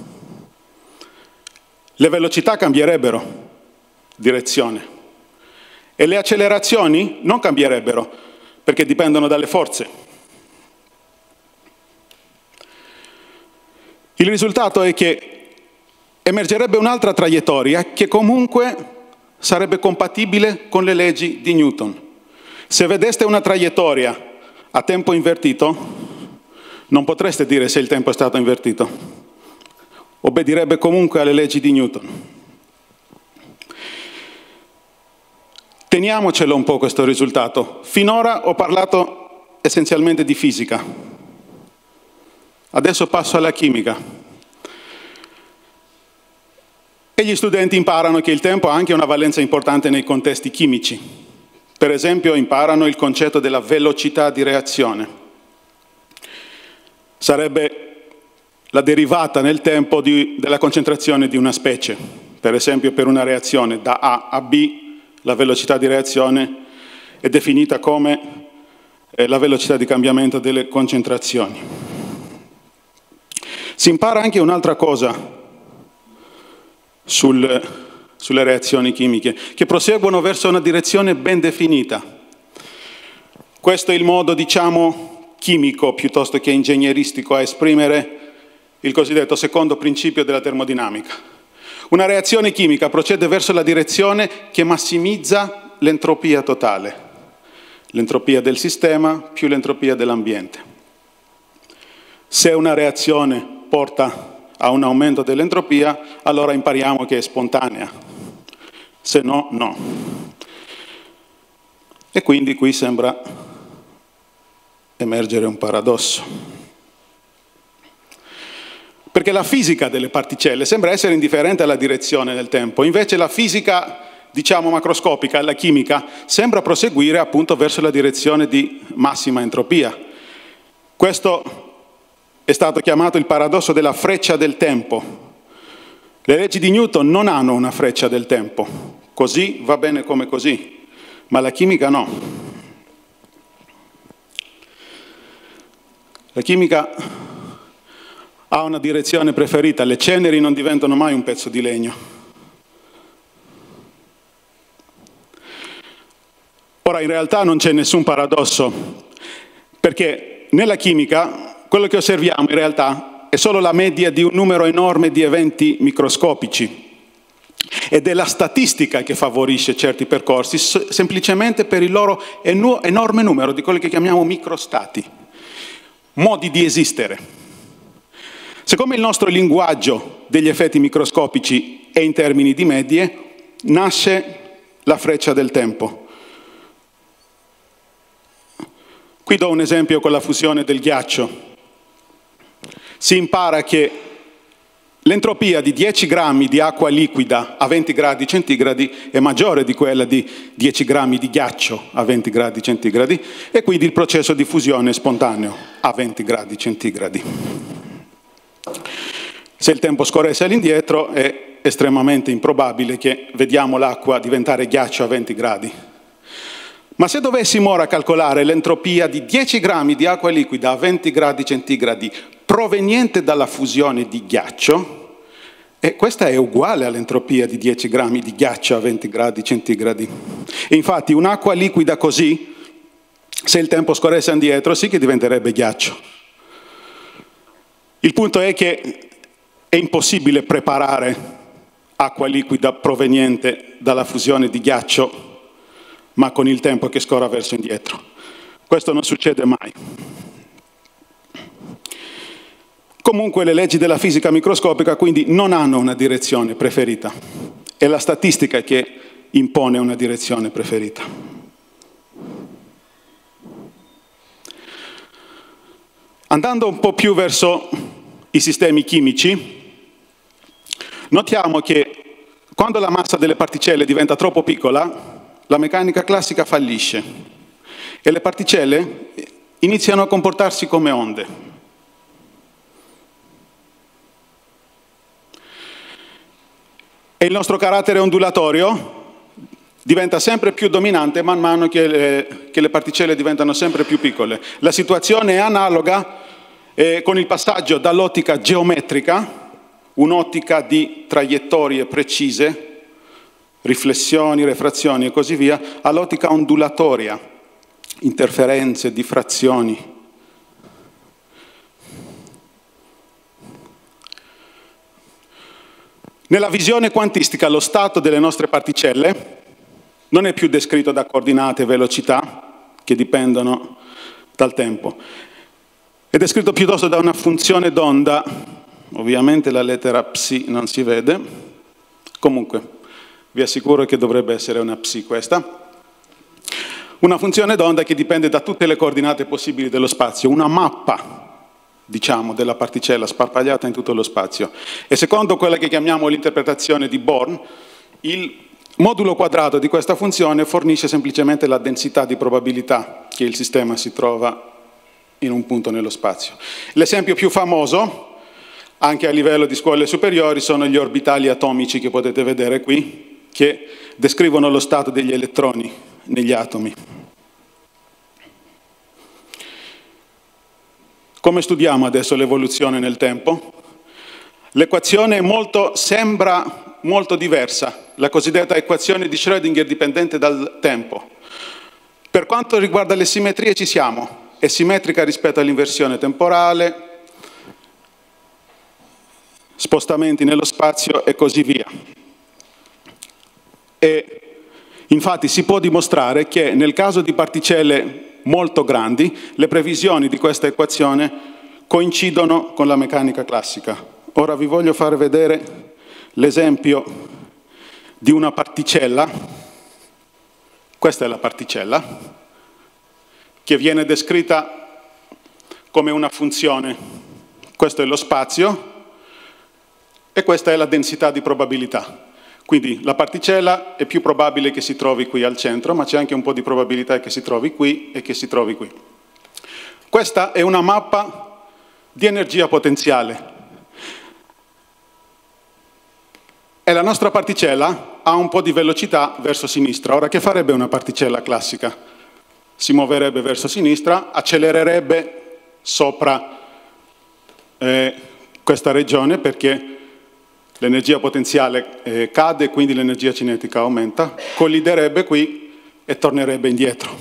le velocità cambierebbero direzione e le accelerazioni non cambierebbero perché dipendono dalle forze. Il risultato è che emergerebbe un'altra traiettoria che comunque sarebbe compatibile con le leggi di Newton. Se vedeste una traiettoria a tempo invertito, non potreste dire se il tempo è stato invertito. Obbedirebbe comunque alle leggi di Newton. Teniamocelo un po' questo risultato. Finora ho parlato essenzialmente di fisica. Adesso passo alla chimica. E gli studenti imparano che il tempo ha anche una valenza importante nei contesti chimici. Per esempio, imparano il concetto della velocità di reazione. Sarebbe la derivata nel tempo di, della concentrazione di una specie. Per esempio, per una reazione da A a B, la velocità di reazione è definita come eh, la velocità di cambiamento delle concentrazioni. Si impara anche un'altra cosa sul, sulle reazioni chimiche, che proseguono verso una direzione ben definita. Questo è il modo, diciamo, chimico piuttosto che ingegneristico a esprimere il cosiddetto secondo principio della termodinamica. Una reazione chimica procede verso la direzione che massimizza l'entropia totale, l'entropia del sistema più l'entropia dell'ambiente. Se una reazione porta a un aumento dell'entropia, allora impariamo che è spontanea, se no, no. E quindi qui sembra emergere un paradosso. Perché la fisica delle particelle sembra essere indifferente alla direzione del tempo, invece la fisica, diciamo, macroscopica, la chimica, sembra proseguire appunto verso la direzione di massima entropia. Questo è stato chiamato il paradosso della freccia del tempo. Le leggi di Newton non hanno una freccia del tempo, così va bene come così, ma la chimica no. La chimica ha una direzione preferita, le ceneri non diventano mai un pezzo di legno. Ora, in realtà non c'è nessun paradosso, perché nella chimica quello che osserviamo in realtà è solo la media di un numero enorme di eventi microscopici. Ed è la statistica che favorisce certi percorsi, semplicemente per il loro enorme numero di quelli che chiamiamo microstati, modi di esistere. Siccome il nostro linguaggio degli effetti microscopici è in termini di medie, nasce la freccia del tempo. Qui do un esempio con la fusione del ghiaccio. Si impara che l'entropia di dieci grammi di acqua liquida a venti gradi centigradi è maggiore di quella di dieci grammi di ghiaccio a venti gradi centigradi e quindi il processo di fusione è spontaneo a venti gradi centigradi. Se il tempo scorresse all'indietro è estremamente improbabile che vediamo l'acqua diventare ghiaccio a venti gradi. Ma se dovessimo ora calcolare l'entropia di dieci grammi di acqua liquida a venti gradi centigradi proveniente dalla fusione di ghiaccio, e questa è uguale all'entropia di dieci grammi di ghiaccio a venti gradi centigradi. E infatti un'acqua liquida così, se il tempo scorresse indietro, sì che diventerebbe ghiaccio. Il punto è che è impossibile preparare acqua liquida proveniente dalla fusione di ghiaccio, ma con il tempo che scorra verso indietro. Questo non succede mai. Comunque le leggi della fisica microscopica quindi non hanno una direzione preferita. È la statistica che impone una direzione preferita. Andando un po' più verso i sistemi chimici, notiamo che quando la massa delle particelle diventa troppo piccola, la meccanica classica fallisce e le particelle iniziano a comportarsi come onde. E il nostro carattere ondulatorio diventa sempre più dominante man mano che le, che le particelle diventano sempre più piccole. La situazione è analoga eh, con il passaggio dall'ottica geometrica, un'ottica di traiettorie precise, riflessioni, refrazioni e così via, all'ottica ondulatoria, interferenze, diffrazioni. Nella visione quantistica lo stato delle nostre particelle non è più descritto da coordinate e velocità che dipendono dal tempo. È descritto piuttosto da una funzione d'onda, ovviamente la lettera psi non si vede, comunque vi assicuro che dovrebbe essere una psi questa. Una funzione d'onda che dipende da tutte le coordinate possibili dello spazio, una mappa, diciamo, della particella sparpagliata in tutto lo spazio. E secondo quella che chiamiamo l'interpretazione di Born, il modulo quadrato di questa funzione fornisce semplicemente la densità di probabilità che il sistema si trova in un punto nello spazio. L'esempio più famoso, anche a livello di scuole superiori, sono gli orbitali atomici che potete vedere qui, che descrivono lo stato degli elettroni negli atomi. Come studiamo adesso l'evoluzione nel tempo? L'equazione molto, sembra molto diversa, la cosiddetta equazione di Schrödinger dipendente dal tempo. Per quanto riguarda le simmetrie ci siamo, è simmetrica rispetto all'inversione temporale, spostamenti nello spazio e così via. E infatti si può dimostrare che nel caso di particelle molto grandi, le previsioni di questa equazione coincidono con la meccanica classica. Ora vi voglio far vedere l'esempio di una particella. Questa è la particella, che viene descritta come una funzione. Questo è lo spazio e questa è la densità di probabilità. Quindi la particella è più probabile che si trovi qui al centro, ma c'è anche un po' di probabilità che si trovi qui e che si trovi qui. Questa è una mappa di energia potenziale. E la nostra particella ha un po' di velocità verso sinistra. Ora, che farebbe una particella classica? Si muoverebbe verso sinistra, accelererebbe sopra eh, questa regione perché l'energia potenziale eh, cade, quindi l'energia cinetica aumenta, colliderebbe qui e tornerebbe indietro.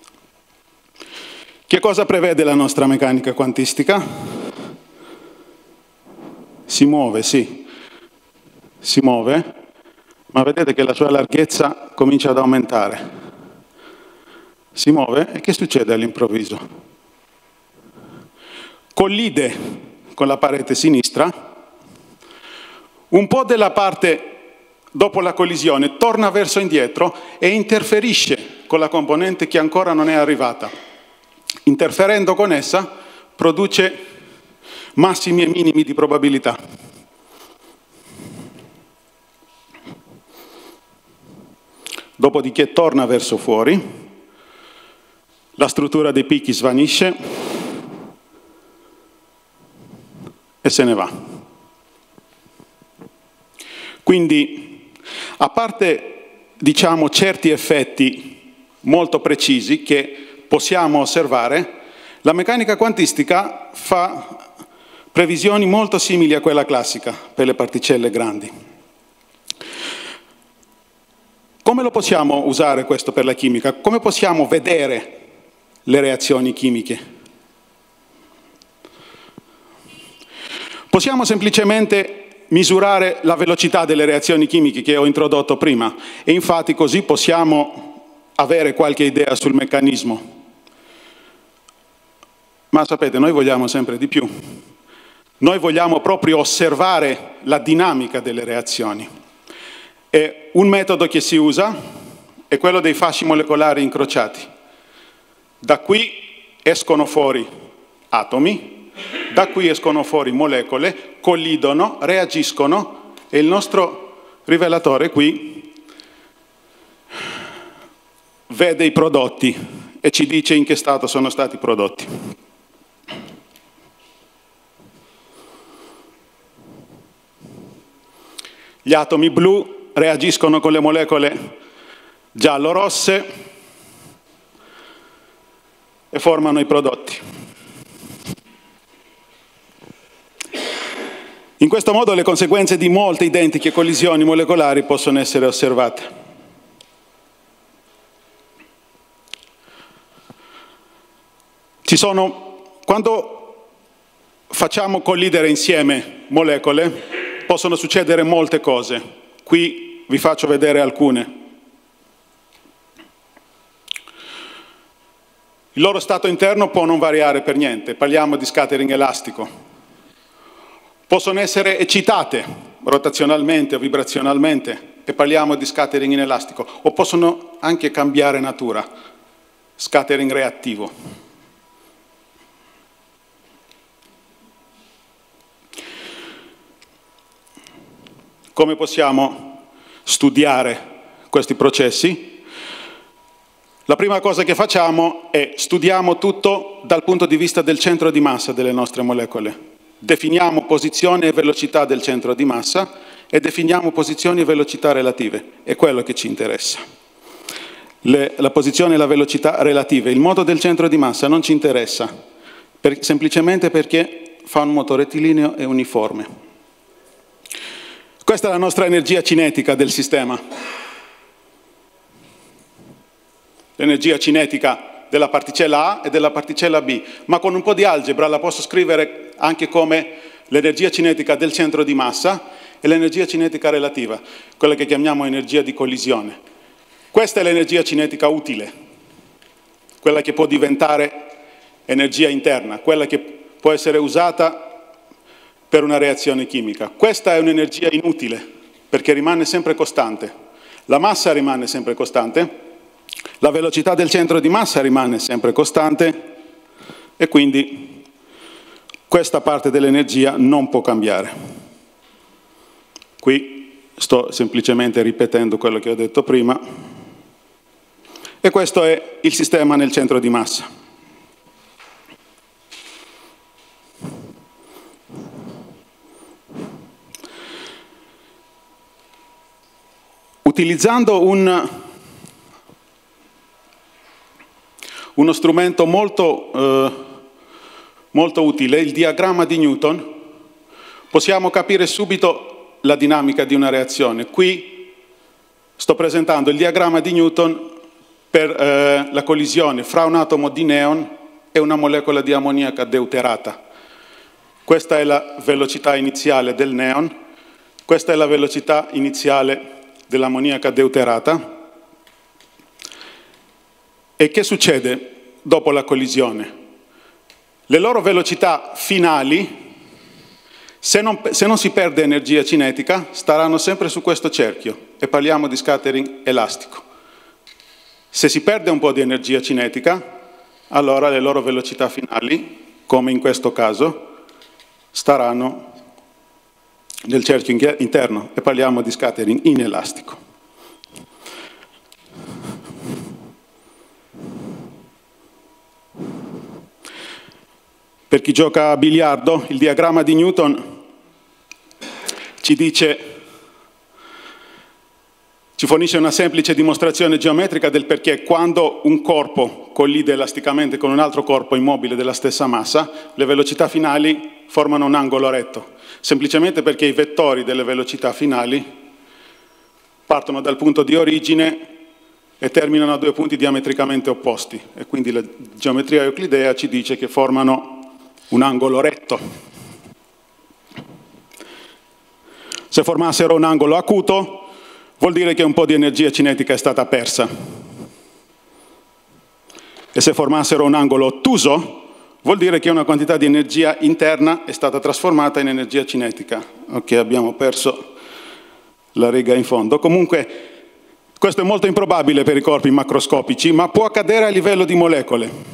Che cosa prevede la nostra meccanica quantistica? Si muove, sì, si muove, ma vedete che la sua larghezza comincia ad aumentare. Si muove e che succede all'improvviso? Collide con la parete sinistra, un po' della parte dopo la collisione torna verso indietro e interferisce con la componente che ancora non è arrivata. Interferendo con essa produce massimi e minimi di probabilità. Dopodiché torna verso fuori, la struttura dei picchi svanisce e se ne va. Quindi, a parte, diciamo, certi effetti molto precisi che possiamo osservare, la meccanica quantistica fa previsioni molto simili a quella classica per le particelle grandi. Come lo possiamo usare questo per la chimica? Come possiamo vedere le reazioni chimiche? Possiamo semplicemente misurare la velocità delle reazioni chimiche che ho introdotto prima e infatti così possiamo avere qualche idea sul meccanismo. Ma sapete, noi vogliamo sempre di più. Noi vogliamo proprio osservare la dinamica delle reazioni. E un metodo che si usa è quello dei fasci molecolari incrociati. Da qui escono fuori atomi, da qui escono fuori molecole, collidono, reagiscono e il nostro rivelatore qui vede i prodotti e ci dice in che stato sono stati prodotti. Gli atomi blu reagiscono con le molecole giallo-rosse e formano i prodotti. In questo modo le conseguenze di molte identiche collisioni molecolari possono essere osservate. Ci sono, quando facciamo collidere insieme molecole, possono succedere molte cose. Qui vi faccio vedere alcune. Il loro stato interno può non variare per niente, parliamo di scattering elastico. Possono essere eccitate rotazionalmente o vibrazionalmente e parliamo di scattering inelastico, o possono anche cambiare natura, scattering reattivo. Come possiamo studiare questi processi? La prima cosa che facciamo è studiamo tutto dal punto di vista del centro di massa delle nostre molecole. Definiamo posizione e velocità del centro di massa e definiamo posizioni e velocità relative. È quello che ci interessa. Le, la posizione e la velocità relative. Il modo del centro di massa non ci interessa, per, semplicemente perché fa un moto rettilineo e uniforme. Questa è la nostra energia cinetica del sistema. L'energia cinetica della particella A e della particella B, ma con un po' di algebra la posso scrivere anche come l'energia cinetica del centro di massa e l'energia cinetica relativa, quella che chiamiamo energia di collisione. Questa è l'energia cinetica utile, quella che può diventare energia interna, quella che può essere usata per una reazione chimica. Questa è un'energia inutile, perché rimane sempre costante. La massa rimane sempre costante, la velocità del centro di massa rimane sempre costante e quindi questa parte dell'energia non può cambiare. Qui sto semplicemente ripetendo quello che ho detto prima e questo è il sistema nel centro di massa. Utilizzando un, uno strumento molto, eh, molto utile, il diagramma di Newton, possiamo capire subito la dinamica di una reazione. Qui sto presentando il diagramma di Newton per eh, la collisione fra un atomo di neon e una molecola di ammoniaca deuterata. Questa è la velocità iniziale del neon, questa è la velocità iniziale dell'ammoniaca deuterata. E che succede dopo la collisione? Le loro velocità finali, se non, se non si perde energia cinetica, staranno sempre su questo cerchio, e parliamo di scattering elastico. Se si perde un po' di energia cinetica, allora le loro velocità finali, come in questo caso, staranno nel cerchio interno, e parliamo di scattering inelastico. Per chi gioca a biliardo, il diagramma di Newton ci dice, ci fornisce una semplice dimostrazione geometrica del perché quando un corpo collide elasticamente con un altro corpo immobile della stessa massa, le velocità finali formano un angolo retto, semplicemente perché i vettori delle velocità finali partono dal punto di origine e terminano a due punti diametricamente opposti, e quindi la geometria euclidea ci dice che formano un angolo retto. Se formassero un angolo acuto, vuol dire che un po' di energia cinetica è stata persa. E se formassero un angolo ottuso, vuol dire che una quantità di energia interna è stata trasformata in energia cinetica. Ok, abbiamo perso la riga in fondo. Comunque, questo è molto improbabile per i corpi macroscopici, ma può accadere a livello di molecole.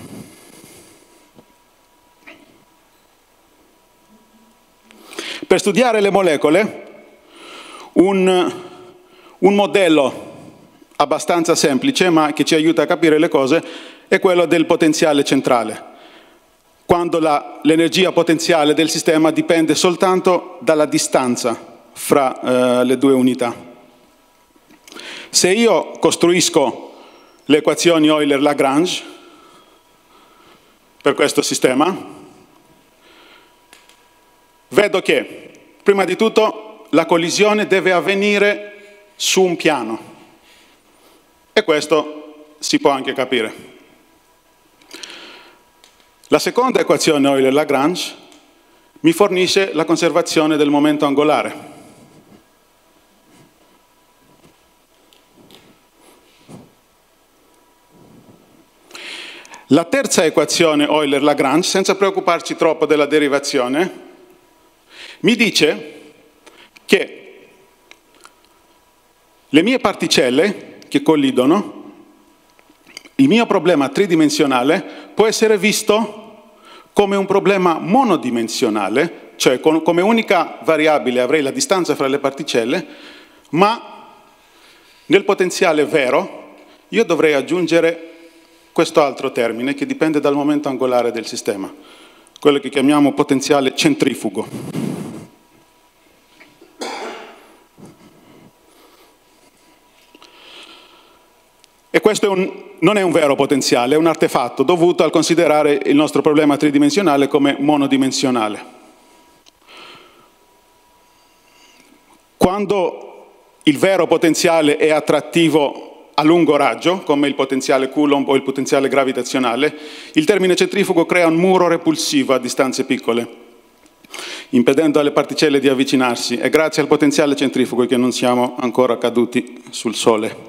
Per studiare le molecole, un, un modello abbastanza semplice, ma che ci aiuta a capire le cose, è quello del potenziale centrale, quando l'energia potenziale del sistema dipende soltanto dalla distanza fra eh, le due unità. Se io costruisco le equazioni Euler-Lagrange per questo sistema, vedo che, prima di tutto, la collisione deve avvenire su un piano. E questo si può anche capire. La seconda equazione Euler-Lagrange mi fornisce la conservazione del momento angolare. La terza equazione Euler-Lagrange, senza preoccuparci troppo della derivazione, mi dice che le mie particelle che collidono, il mio problema tridimensionale può essere visto come un problema monodimensionale, cioè con, come unica variabile avrei la distanza fra le particelle, ma nel potenziale vero io dovrei aggiungere questo altro termine che dipende dal momento angolare del sistema, quello che chiamiamo potenziale centrifugo. E questo è un, non è un vero potenziale, è un artefatto dovuto al considerare il nostro problema tridimensionale come monodimensionale. Quando il vero potenziale è attrattivo a lungo raggio, come il potenziale Coulomb o il potenziale gravitazionale, il termine centrifugo crea un muro repulsivo a distanze piccole, impedendo alle particelle di avvicinarsi. È grazie al potenziale centrifugo che non siamo ancora caduti sul Sole.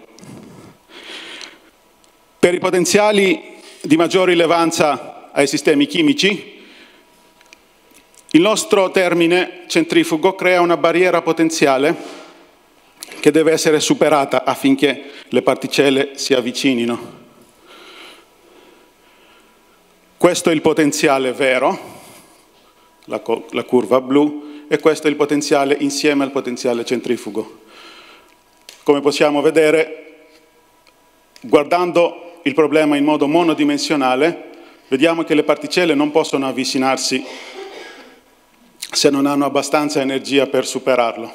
Per i potenziali di maggior rilevanza ai sistemi chimici, il nostro termine centrifugo crea una barriera potenziale che deve essere superata affinché le particelle si avvicinino. Questo è il potenziale vero, la, la curva blu, e questo è il potenziale insieme al potenziale centrifugo. Come possiamo vedere, guardando il problema in modo monodimensionale, vediamo che le particelle non possono avvicinarsi se non hanno abbastanza energia per superarlo.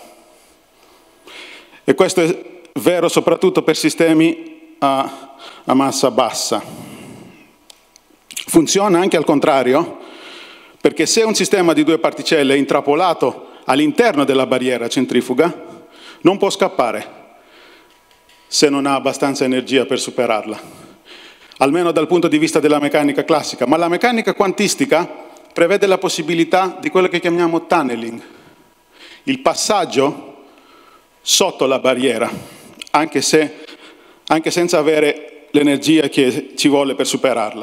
E questo è vero soprattutto per sistemi a, a massa bassa. Funziona anche al contrario, perché se un sistema di due particelle è intrappolato all'interno della barriera centrifuga, non può scappare se non ha abbastanza energia per superarla. Almeno dal punto di vista della meccanica classica, ma la meccanica quantistica prevede la possibilità di quello che chiamiamo tunneling, il passaggio sotto la barriera. anche, se, anche senza avere l'energia che ci vuole per superarla.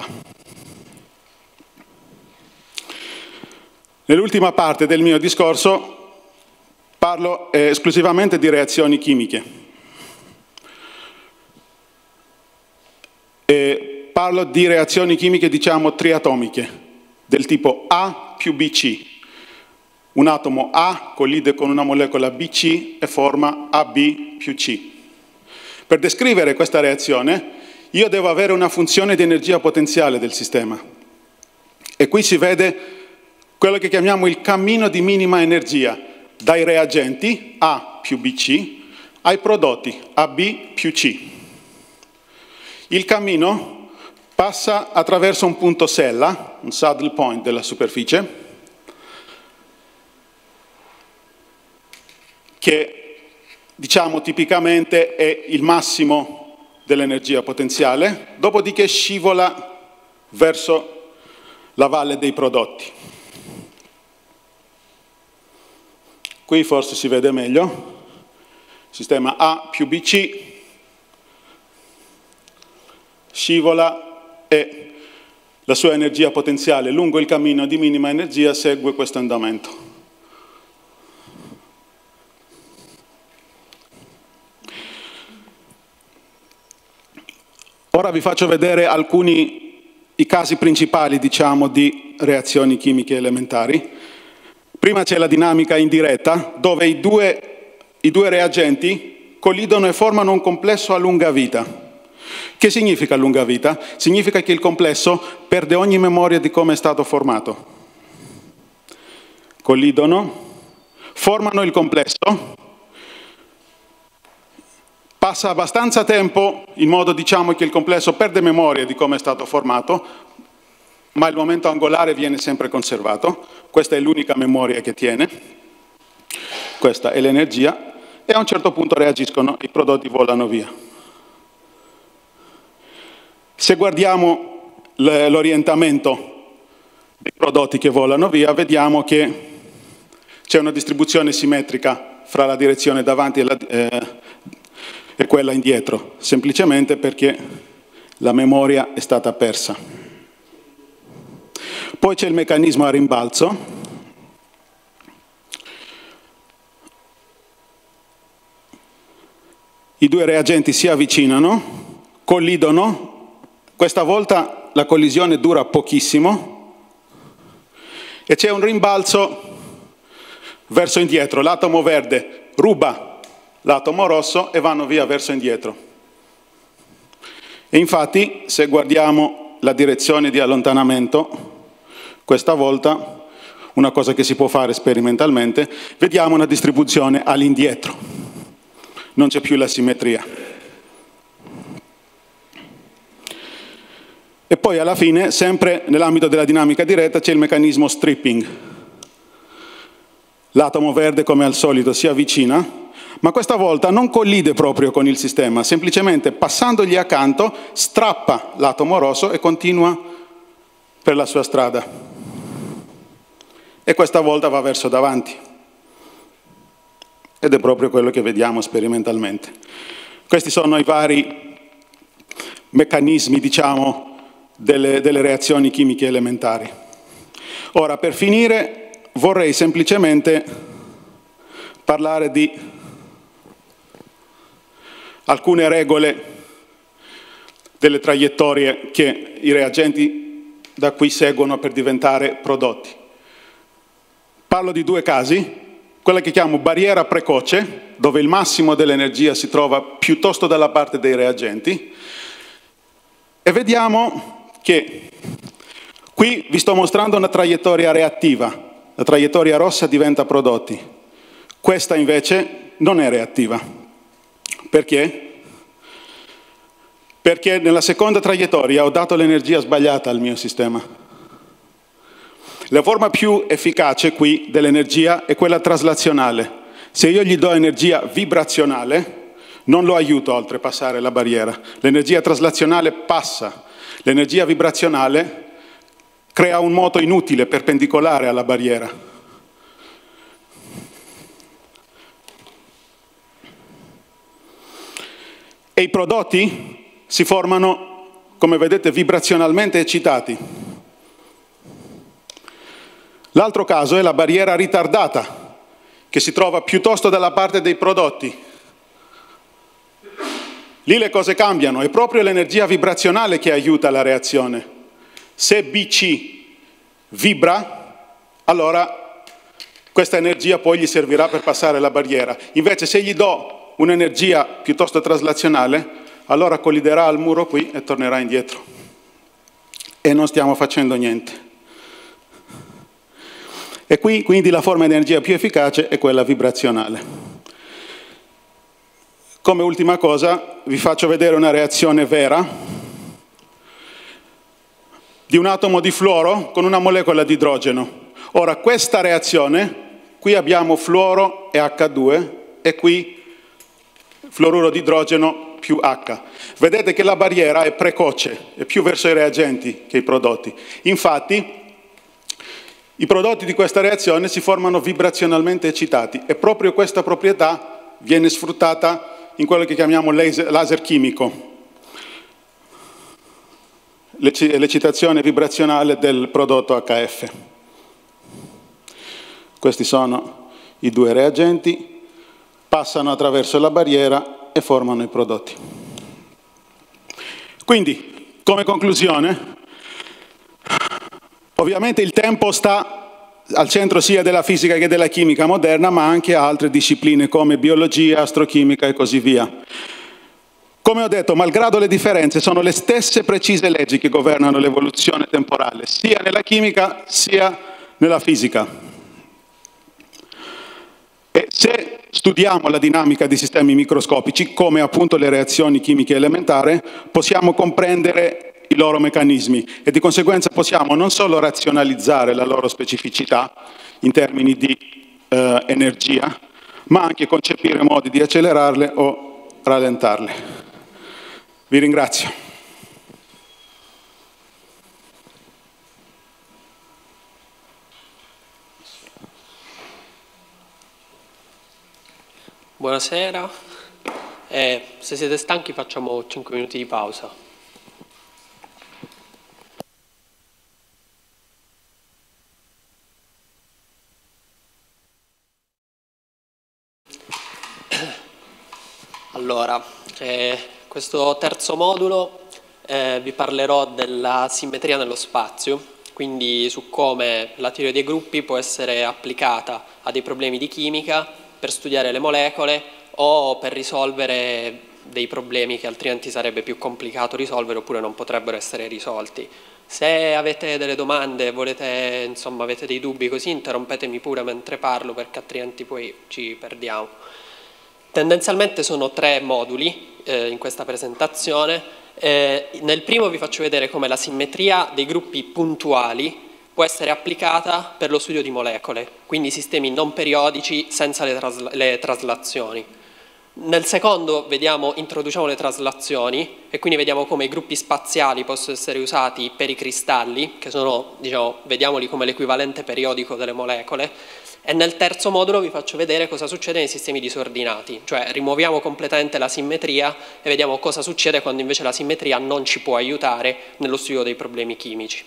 Nell'ultima parte del mio discorso parlo eh, esclusivamente di reazioni chimiche. E parlo di reazioni chimiche, diciamo, triatomiche, del tipo A più B C. Un atomo A collide con una molecola B C e forma A B più C. Per descrivere questa reazione, io devo avere una funzione di energia potenziale del sistema. E qui si vede quello che chiamiamo il cammino di minima energia, dai reagenti A più B C ai prodotti A B più C. Il cammino passa attraverso un punto sella, un saddle point della superficie, che diciamo tipicamente è il massimo dell'energia potenziale, dopodiché scivola verso la valle dei prodotti. Qui forse si vede meglio, sistema A più B C, scivola e la sua energia potenziale lungo il cammino di minima energia segue questo andamento. Ora vi faccio vedere alcuni i casi principali, diciamo, di reazioni chimiche elementari. Prima c'è la dinamica indiretta, dove i due, i due reagenti collidono e formano un complesso a lunga vita. Che significa lunga vita? Significa che il complesso perde ogni memoria di come è stato formato. Collidono, formano il complesso, passa abbastanza tempo in modo, diciamo, che il complesso perde memoria di come è stato formato, ma il momento angolare viene sempre conservato. Questa è l'unica memoria che tiene. Questa è l'energia e a un certo punto reagiscono, i prodotti volano via. Se guardiamo l'orientamento dei prodotti che volano via, vediamo che c'è una distribuzione simmetrica fra la direzione davanti e, la, eh, e quella indietro, semplicemente perché la memoria è stata persa. Poi c'è il meccanismo a rimbalzo. I due reagenti si avvicinano, collidono, questa volta la collisione dura pochissimo e c'è un rimbalzo verso indietro. L'atomo verde ruba l'atomo rosso e vanno via verso indietro. E infatti, se guardiamo la direzione di allontanamento, questa volta, una cosa che si può fare sperimentalmente, vediamo una distribuzione all'indietro. Non c'è più la simmetria. E poi alla fine, sempre nell'ambito della dinamica diretta, c'è il meccanismo stripping. L'atomo verde, come al solito, si avvicina, ma questa volta non collide proprio con il sistema, semplicemente passandogli accanto, strappa l'atomo rosso e continua per la sua strada. E questa volta va verso davanti. Ed è proprio quello che vediamo sperimentalmente. Questi sono i vari meccanismi, diciamo, delle, delle reazioni chimiche elementari. Ora, per finire, vorrei semplicemente parlare di alcune regole delle traiettorie che i reagenti da qui seguono per diventare prodotti. Parlo di due casi, quella che chiamo barriera precoce, dove il massimo dell'energia si trova piuttosto dalla parte dei reagenti, e vediamo che qui vi sto mostrando una traiettoria reattiva, la traiettoria rossa diventa prodotti, questa invece non è reattiva. Perché? Perché nella seconda traiettoria ho dato l'energia sbagliata al mio sistema. La forma più efficace qui dell'energia è quella traslazionale. Se io gli do energia vibrazionale, non lo aiuto a oltrepassare la barriera. L'energia traslazionale passa. L'energia vibrazionale crea un moto inutile, perpendicolare alla barriera. e i prodotti si formano, come vedete, vibrazionalmente eccitati. L'altro caso è la barriera ritardata, che si trova piuttosto dalla parte dei prodotti. Lì le cose cambiano, è proprio l'energia vibrazionale che aiuta la reazione. Se B C vibra, allora questa energia poi gli servirà per passare la barriera. Invece se gli do un'energia piuttosto traslazionale, allora colliderà al muro qui e tornerà indietro. E non stiamo facendo niente. E qui quindi la forma di energia più efficace è quella vibrazionale. Come ultima cosa vi faccio vedere una reazione vera di un atomo di fluoro con una molecola di idrogeno. Ora questa reazione, qui abbiamo fluoro e acca due e qui fluoruro di idrogeno più H. Vedete che la barriera è precoce, è più verso i reagenti che i prodotti. Infatti i prodotti di questa reazione si formano vibrazionalmente eccitati e proprio questa proprietà viene sfruttata in quello che chiamiamo laser, laser chimico, l'eccitazione vibrazionale del prodotto H F. Questi sono i due reagenti, passano attraverso la barriera e formano i prodotti. Quindi, come conclusione, ovviamente il tempo sta al centro sia della fisica che della chimica moderna, ma anche altre discipline come biologia, astrochimica e così via. Come ho detto, malgrado le differenze, sono le stesse precise leggi che governano l'evoluzione temporale, sia nella chimica sia nella fisica. E se studiamo la dinamica di sistemi microscopici, come appunto le reazioni chimiche elementari, possiamo comprendere i loro meccanismi e di conseguenza possiamo non solo razionalizzare la loro specificità in termini di eh, energia, ma anche concepire modi di accelerarle o rallentarle. Vi ringrazio. Buonasera, eh, se siete stanchi facciamo cinque minuti di pausa. Allora, eh, questo terzo modulo eh, vi parlerò della simmetria nello spazio, quindi su come la teoria dei gruppi può essere applicata a dei problemi di chimica per studiare le molecole o per risolvere dei problemi che altrimenti sarebbe più complicato risolvere oppure non potrebbero essere risolti. Se avete delle domande, volete, insomma, avete dei dubbi così, interrompetemi pure mentre parlo perché altrimenti poi ci perdiamo. Tendenzialmente sono tre moduli eh, in questa presentazione. Eh, nel primo vi faccio vedere come la simmetria dei gruppi puntuali può essere applicata per lo studio di molecole, quindi sistemi non periodici senza le, trasla le traslazioni. Nel secondo vediamo, introduciamo le traslazioni e quindi vediamo come i gruppi spaziali possono essere usati per i cristalli, che sono, diciamo, vediamoli come l'equivalente periodico delle molecole. E nel terzo modulo vi faccio vedere cosa succede nei sistemi disordinati, cioè rimuoviamo completamente la simmetria e vediamo cosa succede quando invece la simmetria non ci può aiutare nello studio dei problemi chimici.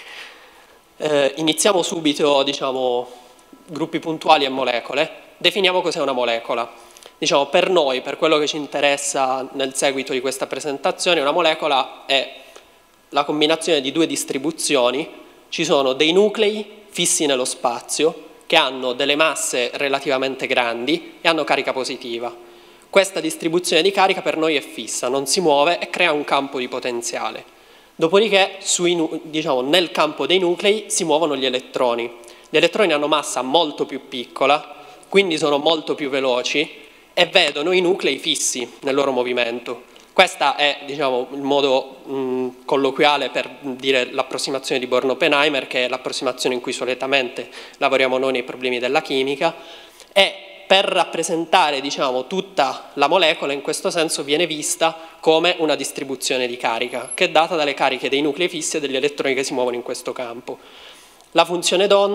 Eh, iniziamo subito, diciamo, gruppi puntuali e molecole. Definiamo cos'è una molecola. Diciamo, per noi, per quello che ci interessa nel seguito di questa presentazione, una molecola è la combinazione di due distribuzioni. Ci sono dei nuclei fissi nello spazio che hanno delle masse relativamente grandi e hanno carica positiva. Questa distribuzione di carica per noi è fissa, non si muove e crea un campo di potenziale. Dopodiché, sui, diciamo, nel campo dei nuclei si muovono gli elettroni. Gli elettroni hanno massa molto più piccola, quindi sono molto più veloci e vedono i nuclei fissi nel loro movimento. Questo è, diciamo, il modo mh, colloquiale per dire l'approssimazione di Born-Oppenheimer, che è l'approssimazione in cui solitamente lavoriamo noi nei problemi della chimica, e per rappresentare, diciamo, tutta la molecola in questo senso viene vista come una distribuzione di carica, che è data dalle cariche dei nuclei fissi e degli elettroni che si muovono in questo campo. La funzione d'onda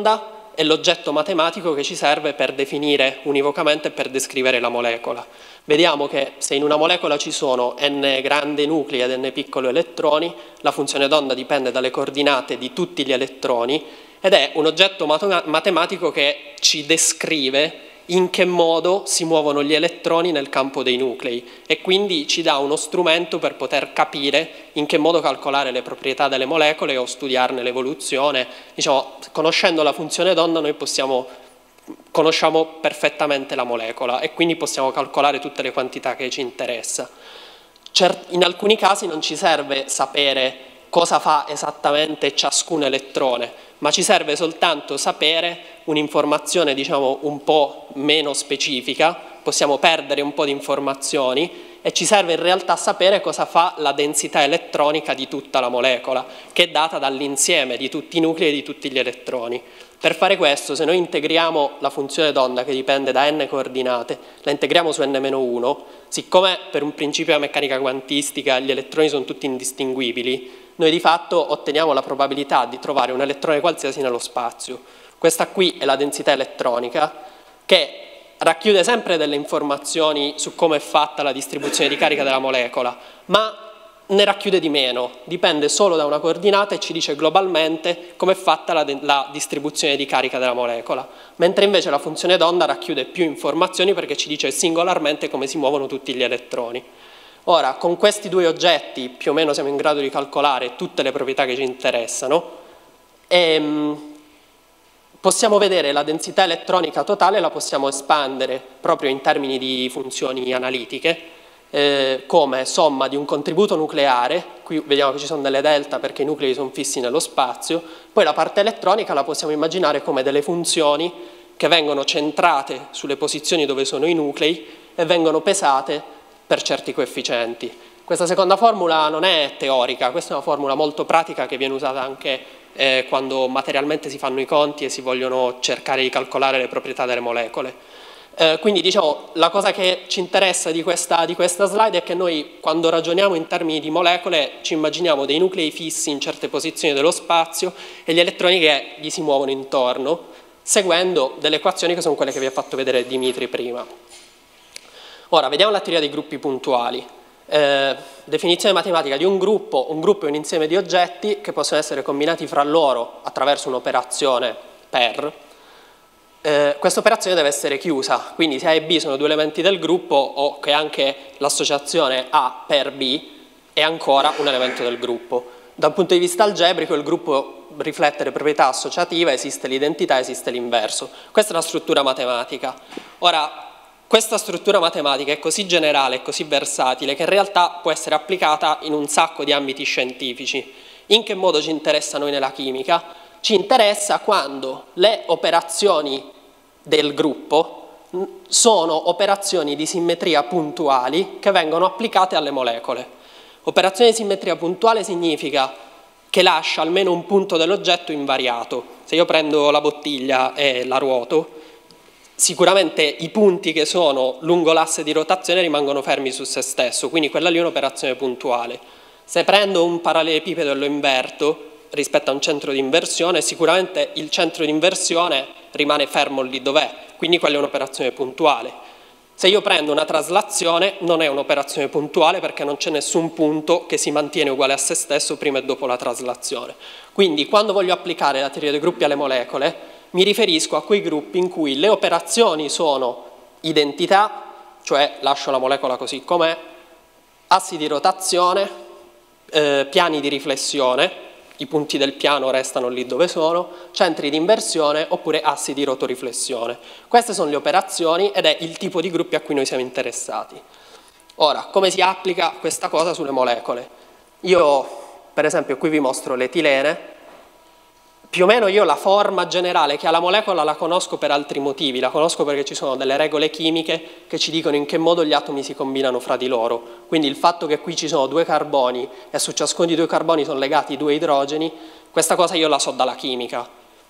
è l'oggetto matematico che ci serve per definire univocamente e per descrivere la molecola. Vediamo che se in una molecola ci sono n grandi nuclei ed n piccoli elettroni, la funzione d'onda dipende dalle coordinate di tutti gli elettroni ed è un oggetto matematico che ci descrive in che modo si muovono gli elettroni nel campo dei nuclei e quindi ci dà uno strumento per poter capire in che modo calcolare le proprietà delle molecole o studiarne l'evoluzione. Diciamo, conoscendo la funzione d'onda noi possiamo, conosciamo perfettamente la molecola e quindi possiamo calcolare tutte le quantità che ci interessa. In alcuni casi non ci serve sapere cosa fa esattamente ciascun elettrone, ma ci serve soltanto sapere un'informazione, diciamo, un po' meno specifica, possiamo perdere un po' di informazioni e ci serve in realtà sapere cosa fa la densità elettronica di tutta la molecola, che è data dall'insieme di tutti i nuclei e di tutti gli elettroni. Per fare questo, se noi integriamo la funzione d'onda che dipende da n coordinate, la integriamo su n meno uno, siccome per un principio della meccanica quantistica gli elettroni sono tutti indistinguibili, noi di fatto otteniamo la probabilità di trovare un elettrone qualsiasi nello spazio. Questa qui è la densità elettronica che racchiude sempre delle informazioni su come è fatta la distribuzione di carica della molecola, ma ne racchiude di meno, dipende solo da una coordinata e ci dice globalmente come è fatta la, la distribuzione di carica della molecola, mentre invece la funzione d'onda racchiude più informazioni perché ci dice singolarmente come si muovono tutti gli elettroni. Ora, con questi due oggetti più o meno siamo in grado di calcolare tutte le proprietà che ci interessano e possiamo vedere la densità elettronica totale, la possiamo espandere proprio in termini di funzioni analitiche, eh, come somma di un contributo nucleare, qui vediamo che ci sono delle delta perché i nuclei sono fissi nello spazio, poi la parte elettronica la possiamo immaginare come delle funzioni che vengono centrate sulle posizioni dove sono i nuclei e vengono pesate per certi coefficienti. Questa seconda formula non è teorica, questa è una formula molto pratica che viene usata anche eh, quando materialmente si fanno i conti e si vogliono cercare di calcolare le proprietà delle molecole. Eh, quindi diciamo, la cosa che ci interessa di questa, di questa slide è che noi quando ragioniamo in termini di molecole ci immaginiamo dei nuclei fissi in certe posizioni dello spazio e gli elettroni che gli si muovono intorno, seguendo delle equazioni che sono quelle che vi ha fatto vedere Dimitri prima. Ora, vediamo la teoria dei gruppi puntuali. Eh, definizione matematica di un gruppo. Un gruppo è un insieme di oggetti che possono essere combinati fra loro attraverso un'operazione per. Eh, questa operazione deve essere chiusa, quindi se A e B sono due elementi del gruppo o che anche l'associazione A per B è ancora un elemento del gruppo. Da un punto di vista algebrico il gruppo riflette le proprietà associative, esiste l'identità, esiste l'inverso. Questa è la struttura matematica. Ora, questa struttura matematica è così generale e così versatile che in realtà può essere applicata in un sacco di ambiti scientifici. In che modo ci interessa a noi nella chimica? Ci interessa quando le operazioni del gruppo sono operazioni di simmetria puntuali che vengono applicate alle molecole. Operazione di simmetria puntuale significa che lascia almeno un punto dell'oggetto invariato. Se io prendo la bottiglia e la ruoto, sicuramente i punti che sono lungo l'asse di rotazione rimangono fermi su se stesso, quindi quella lì è un'operazione puntuale. Se prendo un parallelepipedo e lo inverto rispetto a un centro di inversione, sicuramente il centro di inversione rimane fermo lì dov'è, quindi quella è un'operazione puntuale. Se io prendo una traslazione non è un'operazione puntuale perché non c'è nessun punto che si mantiene uguale a se stesso prima e dopo la traslazione. Quindi quando voglio applicare la teoria dei gruppi alle molecole mi riferisco a quei gruppi in cui le operazioni sono identità, cioè lascio la molecola così com'è, assi di rotazione, eh, piani di riflessione, i punti del piano restano lì dove sono, centri di inversione oppure assi di rotoriflessione. Queste sono le operazioni ed è il tipo di gruppi a cui noi siamo interessati. Ora, come si applica questa cosa sulle molecole? Io, per esempio, qui vi mostro l'etilene. Più o meno io la forma generale che ha la molecola la conosco per altri motivi, la conosco perché ci sono delle regole chimiche che ci dicono in che modo gli atomi si combinano fra di loro. Quindi il fatto che qui ci sono due carboni e su ciascuno di due carboni sono legati due idrogeni, questa cosa io la so dalla chimica.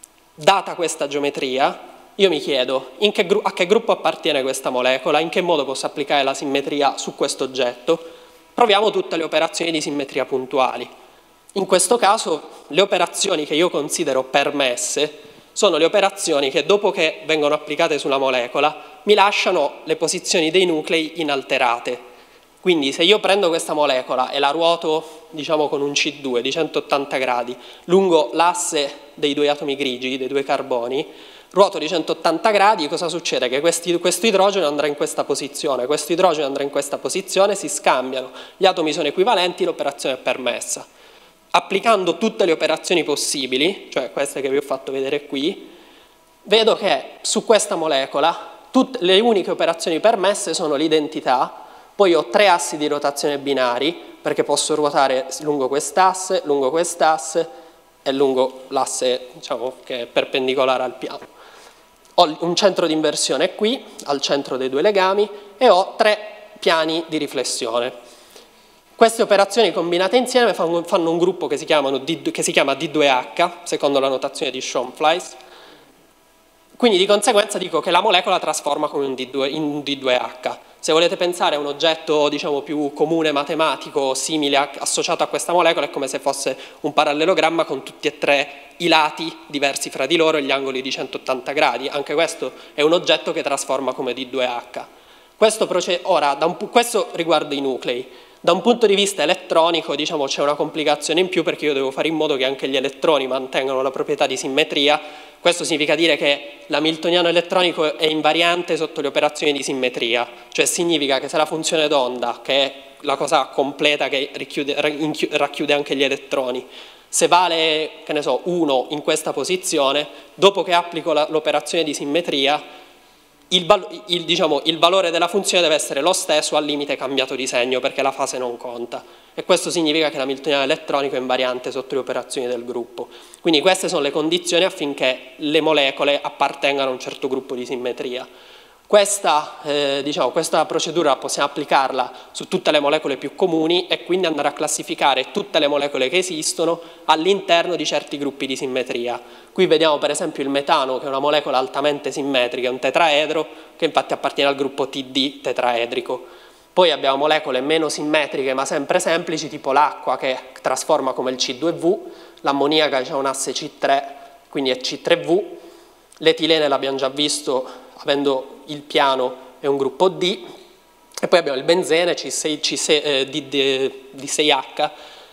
Data questa geometria, io mi chiedo in che a che gruppo appartiene questa molecola, in che modo posso applicare la simmetria su questo oggetto. Proviamo tutte le operazioni di simmetria puntuali. In questo caso le operazioni che io considero permesse sono le operazioni che dopo che vengono applicate sulla molecola mi lasciano le posizioni dei nuclei inalterate. Quindi se io prendo questa molecola e la ruoto, diciamo, con un C due di centottanta gradi lungo l'asse dei due atomi grigi, dei due carboni, ruoto di centottanta gradi, cosa succede? Che questi, questo idrogeno andrà in questa posizione, questo idrogeno andrà in questa posizione, si scambiano, gli atomi sono equivalenti, l'operazione è permessa. Applicando tutte le operazioni possibili, cioè queste che vi ho fatto vedere qui, vedo che su questa molecola tutte le uniche operazioni permesse sono l'identità, poi ho tre assi di rotazione binari, perché posso ruotare lungo quest'asse, lungo quest'asse e lungo l'asse, diciamo, che è perpendicolare al piano. Ho un centro di inversione qui, al centro dei due legami, e ho tre piani di riflessione. Queste operazioni combinate insieme fanno un gruppo che si, D, che si chiama D due H, secondo la notazione di Schoenflies. Quindi di conseguenza dico che la molecola trasforma come un D due, in un D due H. Se volete pensare a un oggetto, diciamo, più comune matematico, simile, a, associato a questa molecola, è come se fosse un parallelogramma con tutti e tre i lati diversi fra di loro e gli angoli di centottanta gradi. Anche questo è un oggetto che trasforma come D due H. Questo, ora, da un, questo riguarda i nuclei. Da un punto di vista elettronico, diciamo, c'è una complicazione in più, perché io devo fare in modo che anche gli elettroni mantengano la proprietà di simmetria. Questo significa dire che l'hamiltoniano elettronico è invariante sotto le operazioni di simmetria, cioè significa che se la funzione d'onda, che è la cosa completa che richiude, racchiude anche gli elettroni, se vale, che ne so, uno in questa posizione, dopo che applico l'operazione di simmetria, Il, il, diciamo, il valore della funzione deve essere lo stesso al limite cambiato di segno, perché la fase non conta, e questo significa che l'hamiltoniano elettronico è invariante sotto le operazioni del gruppo. Quindi queste sono le condizioni affinché le molecole appartengano a un certo gruppo di simmetria. Questa, eh, diciamo, questa procedura possiamo applicarla su tutte le molecole più comuni e quindi andare a classificare tutte le molecole che esistono all'interno di certi gruppi di simmetria. Qui vediamo per esempio il metano, che è una molecola altamente simmetrica, è un tetraedro che infatti appartiene al gruppo T D tetraedrico. Poi abbiamo molecole meno simmetriche ma sempre semplici, tipo l'acqua, che trasforma come il C due V, l'ammoniaca ha un asse C tre, quindi è C tre V, l'etilene l'abbiamo già visto, avendo il piano è un gruppo D, e poi abbiamo il benzene C sei, C sei, eh, D sei H.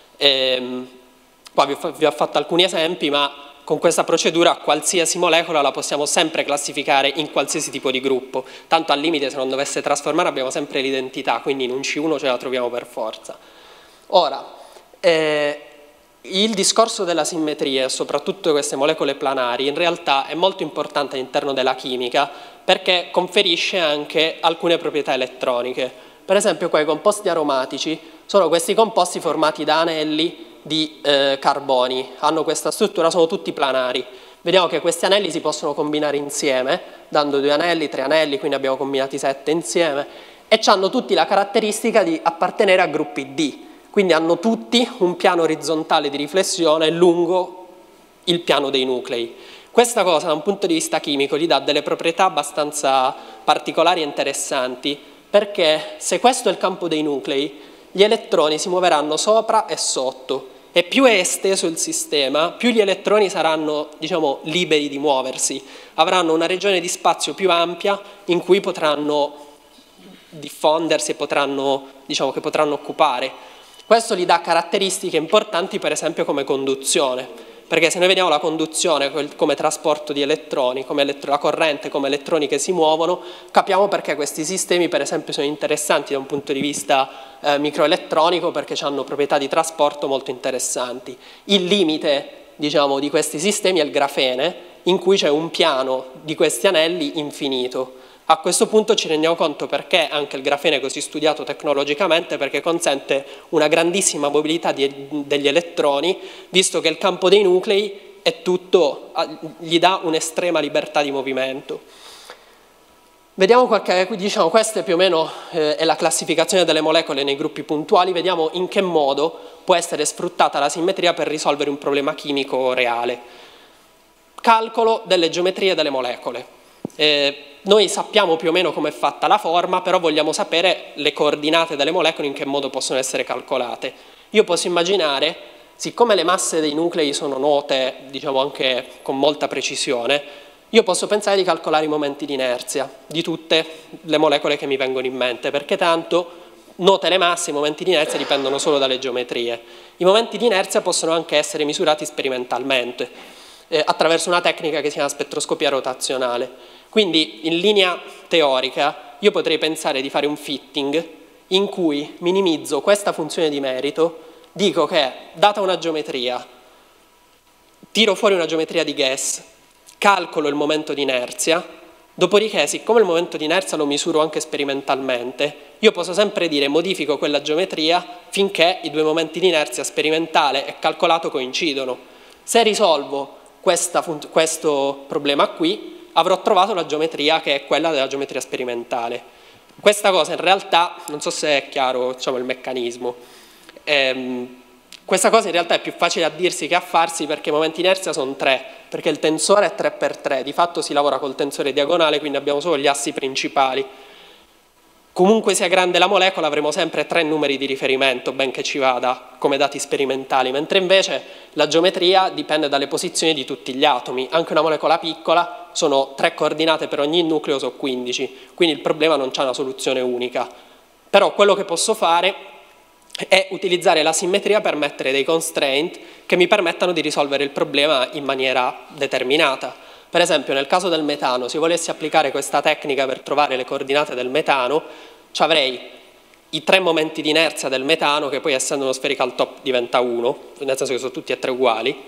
Ehm, qua vi ho, vi ho fatto alcuni esempi, ma con questa procedura qualsiasi molecola la possiamo sempre classificare in qualsiasi tipo di gruppo, tanto al limite se non dovesse trasformare abbiamo sempre l'identità, quindi in un C uno ce la troviamo per forza. Ora, eh, il discorso della simmetria e soprattutto queste molecole planari in realtà è molto importante all'interno della chimica, perché conferisce anche alcune proprietà elettroniche. Per esempio qua i composti aromatici sono questi composti formati da anelli di eh, carboni, hanno questa struttura, sono tutti planari. Vediamo che questi anelli si possono combinare insieme, dando due anelli, tre anelli, quindi abbiamo combinati sette insieme, e hanno tutti la caratteristica di appartenere a gruppi D. Quindi hanno tutti un piano orizzontale di riflessione lungo il piano dei nuclei. Questa cosa da un punto di vista chimico gli dà delle proprietà abbastanza particolari e interessanti, perché se questo è il campo dei nuclei, gli elettroni si muoveranno sopra e sotto, e più è esteso il sistema, più gli elettroni saranno, diciamo, liberi di muoversi, avranno una regione di spazio più ampia in cui potranno diffondersi e potranno, diciamo, che potranno occupare. Questo gli dà caratteristiche importanti, per esempio come conduzione, perché se noi vediamo la conduzione come trasporto di elettroni, come la corrente, come elettroni che si muovono, capiamo perché questi sistemi per esempio sono interessanti da un punto di vista eh, microelettronico, perché hanno proprietà di trasporto molto interessanti. Il limite, diciamo, di questi sistemi è il grafene, in cui c'è un piano di questi anelli infinito. A questo punto ci rendiamo conto perché anche il grafene è così studiato tecnologicamente, perché consente una grandissima mobilità di, degli elettroni, visto che il campo dei nuclei è tutto, gli dà un'estrema libertà di movimento. Vediamo qualche, diciamo, questa è più o meno eh, è la classificazione delle molecole nei gruppi puntuali, vediamo in che modo può essere sfruttata la simmetria per risolvere un problema chimico reale. Calcolo delle geometrie delle molecole. Eh, Noi sappiamo più o meno come è fatta la forma, però vogliamo sapere le coordinate delle molecole, in che modo possono essere calcolate. Io posso immaginare siccome le masse dei nuclei sono note, diciamo anche con molta precisione, io posso pensare di calcolare i momenti di inerzia di tutte le molecole che mi vengono in mente, perché tanto, note le masse, i momenti di inerzia dipendono solo dalle geometrie. I momenti di inerzia possono anche essere misurati sperimentalmente, eh, attraverso una tecnica che si chiama spettroscopia rotazionale. Quindi, in linea teorica, io potrei pensare di fare un fitting in cui minimizzo questa funzione di merito, dico che, data una geometria, tiro fuori una geometria di Guess, calcolo il momento di inerzia, dopodiché, siccome il momento di inerzia lo misuro anche sperimentalmente, io posso sempre dire modifico quella geometria finché i due momenti di inerzia sperimentale e calcolato coincidono. Se risolvo questa, questo problema qui, avrò trovato la geometria che è quella della geometria sperimentale. Questa cosa in realtà, non so se è chiaro, diciamo, il meccanismo, ehm, questa cosa in realtà è più facile a dirsi che a farsi, perché i momenti di inerzia sono tre, perché il tensore è tre per tre, di fatto si lavora col tensore diagonale, quindi abbiamo solo gli assi principali. Comunque sia grande la molecola avremo sempre tre numeri di riferimento, benché ci vada come dati sperimentali, mentre invece la geometria dipende dalle posizioni di tutti gli atomi. Anche una molecola piccola sono tre coordinate per ogni nucleo, sono quindici, quindi il problema non c'è una soluzione unica. Però quello che posso fare è utilizzare la simmetria per mettere dei constraint che mi permettano di risolvere il problema in maniera determinata. Per esempio, nel caso del metano, se volessi applicare questa tecnica per trovare le coordinate del metano, ci avrei i tre momenti di inerzia del metano, che poi essendo uno spherical top diventa uno, nel senso che sono tutti e tre uguali.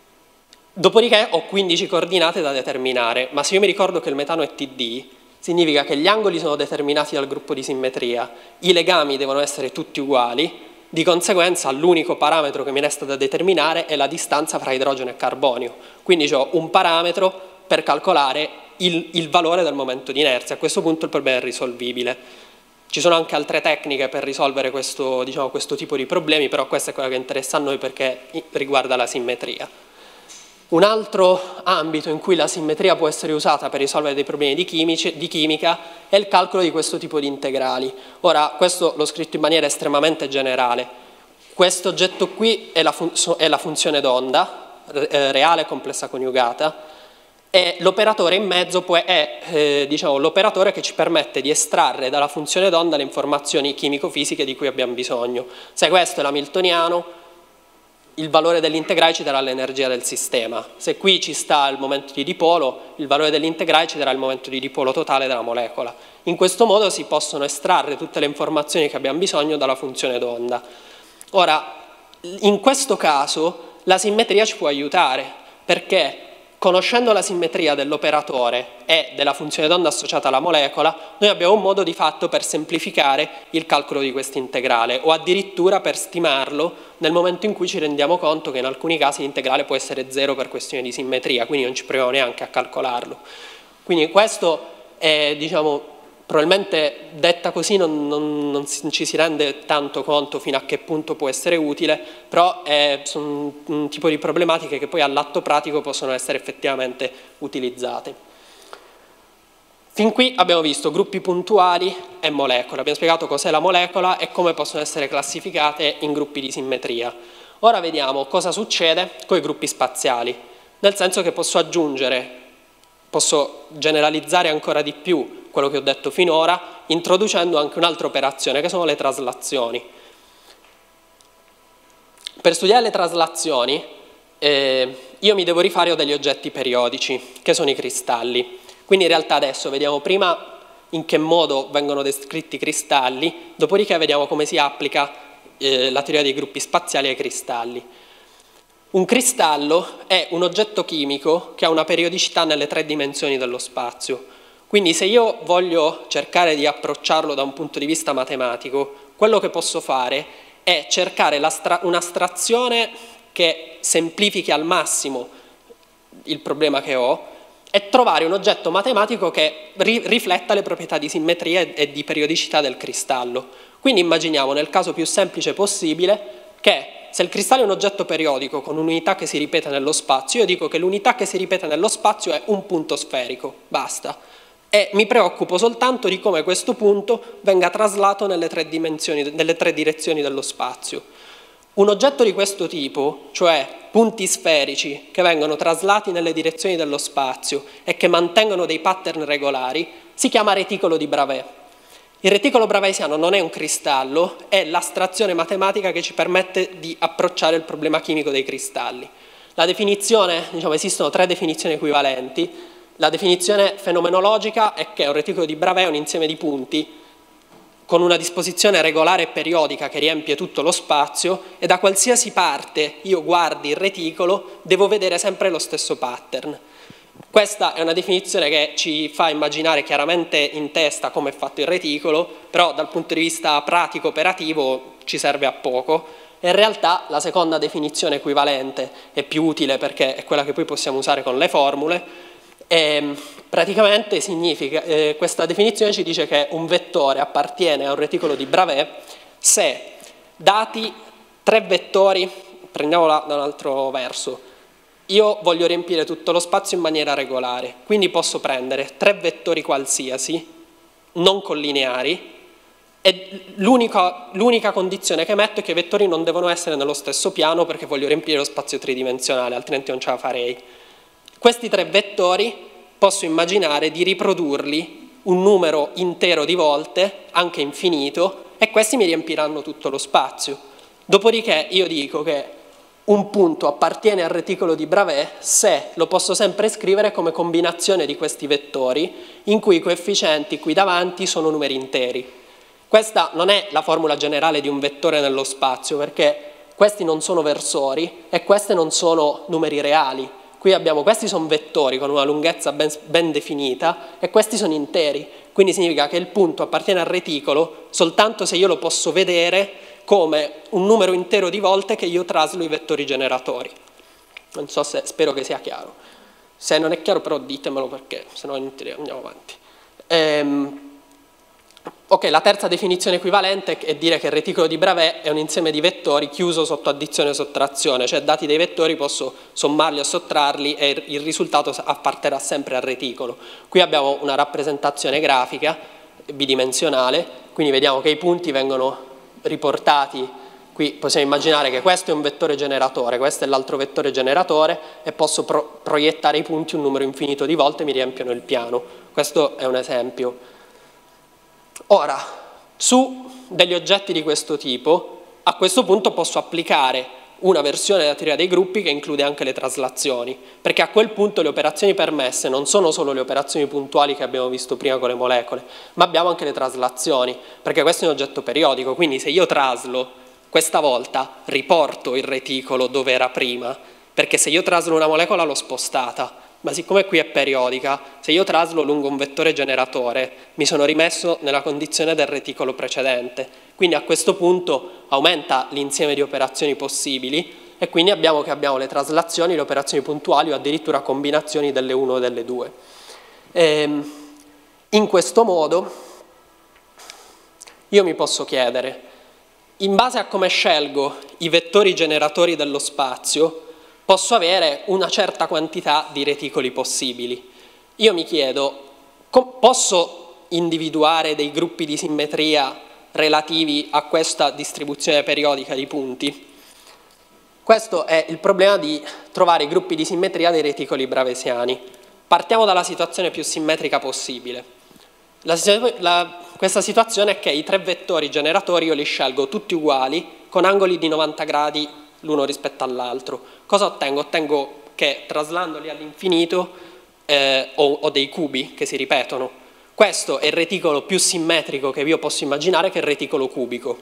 Dopodiché ho quindici coordinate da determinare, ma se io mi ricordo che il metano è T D, significa che gli angoli sono determinati dal gruppo di simmetria, i legami devono essere tutti uguali, di conseguenza l'unico parametro che mi resta da determinare è la distanza fra idrogeno e carbonio. Quindi ho un parametro per calcolare il, il valore del momento di inerzia. A questo punto il problema è risolvibile. Ci sono anche altre tecniche per risolvere questo, diciamo, questo tipo di problemi, però questa è quella che interessa a noi perché riguarda la simmetria. Un altro ambito in cui la simmetria può essere usata per risolvere dei problemi di, chimici, di chimica è il calcolo di questo tipo di integrali. Ora, questo l'ho scritto in maniera estremamente generale. Questo oggetto qui è la, fun è la funzione d'onda, eh, reale complessa coniugata, e l'operatore in mezzo poi è eh, diciamo, l'operatore che ci permette di estrarre dalla funzione d'onda le informazioni chimico-fisiche di cui abbiamo bisogno. Se questo è l'hamiltoniano, il valore dell'integrale ci darà l'energia del sistema. Se qui ci sta il momento di dipolo, il valore dell'integrale ci darà il momento di dipolo totale della molecola. In questo modo si possono estrarre tutte le informazioni che abbiamo bisogno dalla funzione d'onda. Ora, in questo caso la simmetria ci può aiutare, perché conoscendo la simmetria dell'operatore e della funzione d'onda associata alla molecola, noi abbiamo un modo di fatto per semplificare il calcolo di questo integrale, o addirittura per stimarlo nel momento in cui ci rendiamo conto che in alcuni casi l'integrale può essere zero per questione di simmetria, quindi non ci proviamo neanche a calcolarlo. Quindi questo è, diciamo, probabilmente detta così non, non, non ci si rende tanto conto fino a che punto può essere utile, però è, sono un tipo di problematiche che poi all'atto pratico possono essere effettivamente utilizzate. Fin qui abbiamo visto gruppi puntuali e molecole, abbiamo spiegato cos'è la molecola e come possono essere classificate in gruppi di simmetria. Ora vediamo cosa succede con i gruppi spaziali, nel senso che posso aggiungere, posso generalizzare ancora di più quello che ho detto finora, introducendo anche un'altra operazione, che sono le traslazioni. Per studiare le traslazioni, eh, io mi devo rifare a degli oggetti periodici, che sono i cristalli. Quindi in realtà adesso vediamo prima in che modo vengono descritti i cristalli, dopodiché vediamo come si applica eh, la teoria dei gruppi spaziali ai cristalli. Un cristallo è un oggetto chimico che ha una periodicità nelle tre dimensioni dello spazio. Quindi se io voglio cercare di approcciarlo da un punto di vista matematico, quello che posso fare è cercare un'astrazione che semplifichi al massimo il problema che ho e trovare un oggetto matematico che ri rifletta le proprietà di simmetria e di periodicità del cristallo. Quindi immaginiamo nel caso più semplice possibile che se il cristallo è un oggetto periodico con un'unità che si ripete nello spazio, io dico che l'unità che si ripete nello spazio è un punto sferico, basta. E mi preoccupo soltanto di come questo punto venga traslato nelle tre dimensioni, nelle tre direzioni dello spazio. Un oggetto di questo tipo, cioè punti sferici che vengono traslati nelle direzioni dello spazio e che mantengono dei pattern regolari, si chiama reticolo di Bravais. Il reticolo bravesiano non è un cristallo, è l'astrazione matematica che ci permette di approcciare il problema chimico dei cristalli. La definizione, diciamo, esistono tre definizioni equivalenti. La definizione fenomenologica è che un reticolo di Bravais è un insieme di punti con una disposizione regolare e periodica che riempie tutto lo spazio e da qualsiasi parte io guardi il reticolo devo vedere sempre lo stesso pattern. Questa è una definizione che ci fa immaginare chiaramente in testa come è fatto il reticolo, però dal punto di vista pratico operativo ci serve a poco. In realtà la seconda definizione equivalente è più utile perché è quella che poi possiamo usare con le formule. E praticamente significa, eh, questa definizione ci dice che un vettore appartiene a un reticolo di Bravais se dati tre vettori, prendiamola da un altro verso, io voglio riempire tutto lo spazio in maniera regolare, quindi posso prendere tre vettori qualsiasi, non collineari, e l'unica, l'unica condizione che metto è che i vettori non devono essere nello stesso piano perché voglio riempire lo spazio tridimensionale, altrimenti non ce la farei. Questi tre vettori posso immaginare di riprodurli un numero intero di volte, anche infinito, e questi mi riempiranno tutto lo spazio. Dopodiché io dico che un punto appartiene al reticolo di Bravais se lo posso sempre scrivere come combinazione di questi vettori in cui i coefficienti qui davanti sono numeri interi. Questa non è la formula generale di un vettore nello spazio perché questi non sono versori e queste non sono numeri reali. Qui abbiamo, questi sono vettori con una lunghezza ben, ben definita e questi sono interi, quindi significa che il punto appartiene al reticolo soltanto se io lo posso vedere come un numero intero di volte che io traslo i vettori generatori. Non so se, spero che sia chiaro. Se non è chiaro però ditemelo perché se no andiamo avanti. Ehm, ok, la terza definizione equivalente è dire che il reticolo di Bravais è un insieme di vettori chiuso sotto addizione e sottrazione, cioè dati dei vettori posso sommarli o sottrarli e il risultato apparterà sempre al reticolo. Qui abbiamo una rappresentazione grafica bidimensionale, quindi vediamo che i punti vengono riportati, qui possiamo immaginare che questo è un vettore generatore, questo è l'altro vettore generatore e posso pro proiettare i punti un numero infinito di volte e mi riempiono il piano. Questo è un esempio. Ora, su degli oggetti di questo tipo, a questo punto posso applicare una versione della teoria dei gruppi che include anche le traslazioni, perché a quel punto le operazioni permesse non sono solo le operazioni puntuali che abbiamo visto prima con le molecole, ma abbiamo anche le traslazioni, perché questo è un oggetto periodico, quindi se io traslo, questa volta riporto il reticolo dove era prima, perché se io traslo una molecola l'ho spostata, ma siccome qui è periodica, se io traslo lungo un vettore generatore mi sono rimesso nella condizione del reticolo precedente, quindi a questo punto aumenta l'insieme di operazioni possibili e quindi abbiamo che abbiamo le traslazioni, le operazioni puntuali o addirittura combinazioni delle uno e delle due. E in questo modo io mi posso chiedere, in base a come scelgo i vettori generatori dello spazio, posso avere una certa quantità di reticoli possibili. Io mi chiedo, posso individuare dei gruppi di simmetria relativi a questa distribuzione periodica di punti? Questo è il problema di trovare i gruppi di simmetria dei reticoli bravesiani. Partiamo dalla situazione più simmetrica possibile. La, la, questa situazione è che i tre vettori generatori io li scelgo tutti uguali, con angoli di novanta gradi l'uno rispetto all'altro. Cosa ottengo? Ottengo che traslandoli all'infinito eh, ho, ho dei cubi che si ripetono. Questo è il reticolo più simmetrico che io posso immaginare, che è il reticolo cubico.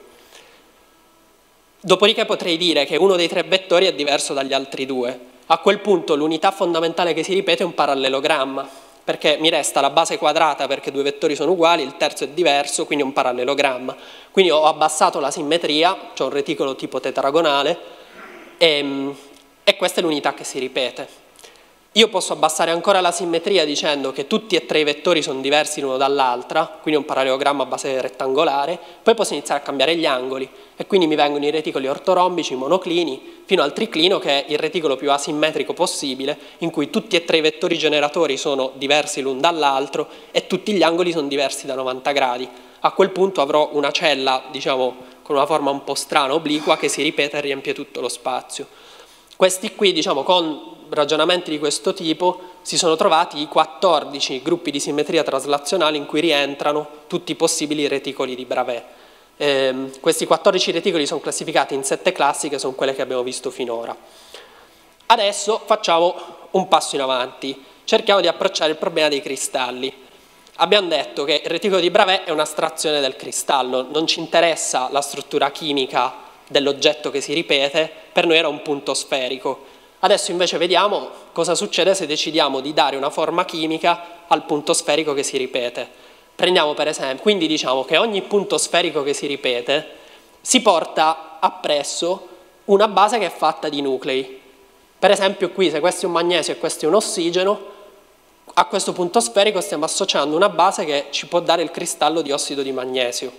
Dopodiché potrei dire che uno dei tre vettori è diverso dagli altri due. A quel punto l'unità fondamentale che si ripete è un parallelogramma, perché mi resta la base quadrata perché due vettori sono uguali, il terzo è diverso, quindi è un parallelogramma. Quindi ho abbassato la simmetria, cioè un reticolo tipo tetragonale, e, e questa è l'unità che si ripete. Io posso abbassare ancora la simmetria dicendo che tutti e tre i vettori sono diversi l'uno dall'altra, quindi un parallelogramma a base rettangolare, poi posso iniziare a cambiare gli angoli e quindi mi vengono i reticoli ortorombici, monoclini, fino al triclino che è il reticolo più asimmetrico possibile, in cui tutti e tre i vettori generatori sono diversi l'un dall'altro e tutti gli angoli sono diversi da novanta gradi. A quel punto avrò una cella, diciamo, con una forma un po' strana, obliqua, che si ripete e riempie tutto lo spazio. Questi qui, diciamo, con ragionamenti di questo tipo, si sono trovati i quattordici gruppi di simmetria traslazionale in cui rientrano tutti i possibili reticoli di Bravais. Eh, questi quattordici reticoli sono classificati in sette classi, che sono quelle che abbiamo visto finora. Adesso facciamo un passo in avanti, cerchiamo di approcciare il problema dei cristalli. Abbiamo detto che il reticolo di Bravais è un'astrazione del cristallo, non ci interessa la struttura chimica dell'oggetto che si ripete, per noi era un punto sferico. Adesso invece vediamo cosa succede se decidiamo di dare una forma chimica al punto sferico che si ripete. Prendiamo per esempio, quindi diciamo che ogni punto sferico che si ripete si porta appresso una base che è fatta di nuclei. Per esempio qui, se questo è un magnesio e questo è un ossigeno, a questo punto sferico stiamo associando una base che ci può dare il cristallo di ossido di magnesio.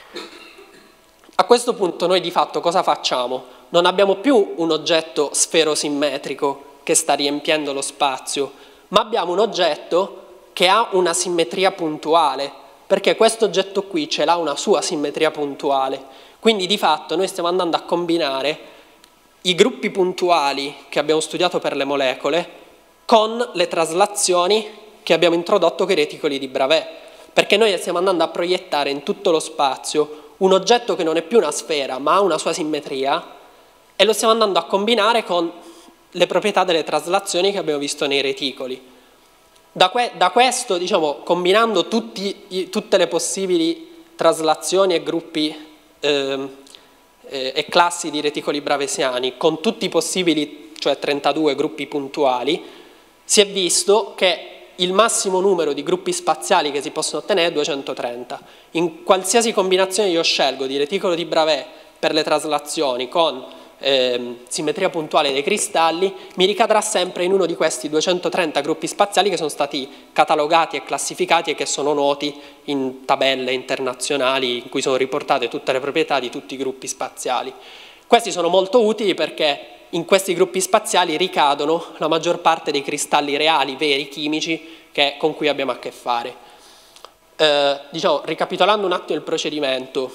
A questo punto noi di fatto cosa facciamo? Non abbiamo più un oggetto sferosimmetrico che sta riempiendo lo spazio, ma abbiamo un oggetto che ha una simmetria puntuale, perché questo oggetto qui ce l'ha una sua simmetria puntuale. Quindi di fatto noi stiamo andando a combinare i gruppi puntuali che abbiamo studiato per le molecole con le traslazioni che abbiamo introdotto con i reticoli di Bravais, perché noi stiamo andando a proiettare in tutto lo spazio un oggetto che non è più una sfera ma ha una sua simmetria e lo stiamo andando a combinare con le proprietà delle traslazioni che abbiamo visto nei reticoli. Da, que da questo, diciamo, combinando tutti, i, tutte le possibili traslazioni e gruppi eh, eh, e classi di reticoli bravesiani con tutti i possibili, cioè trentadue gruppi puntuali, si è visto che il massimo numero di gruppi spaziali che si possono ottenere è duecentotrenta. In qualsiasi combinazione io scelgo di reticolo di Bravais per le traslazioni con eh, simmetria puntuale dei cristalli, mi ricadrà sempre in uno di questi duecentotrenta gruppi spaziali che sono stati catalogati e classificati e che sono noti in tabelle internazionali in cui sono riportate tutte le proprietà di tutti i gruppi spaziali. Questi sono molto utili perché in questi gruppi spaziali ricadono la maggior parte dei cristalli reali, veri, chimici che, con cui abbiamo a che fare. Eh, diciamo, ricapitolando un attimo il procedimento,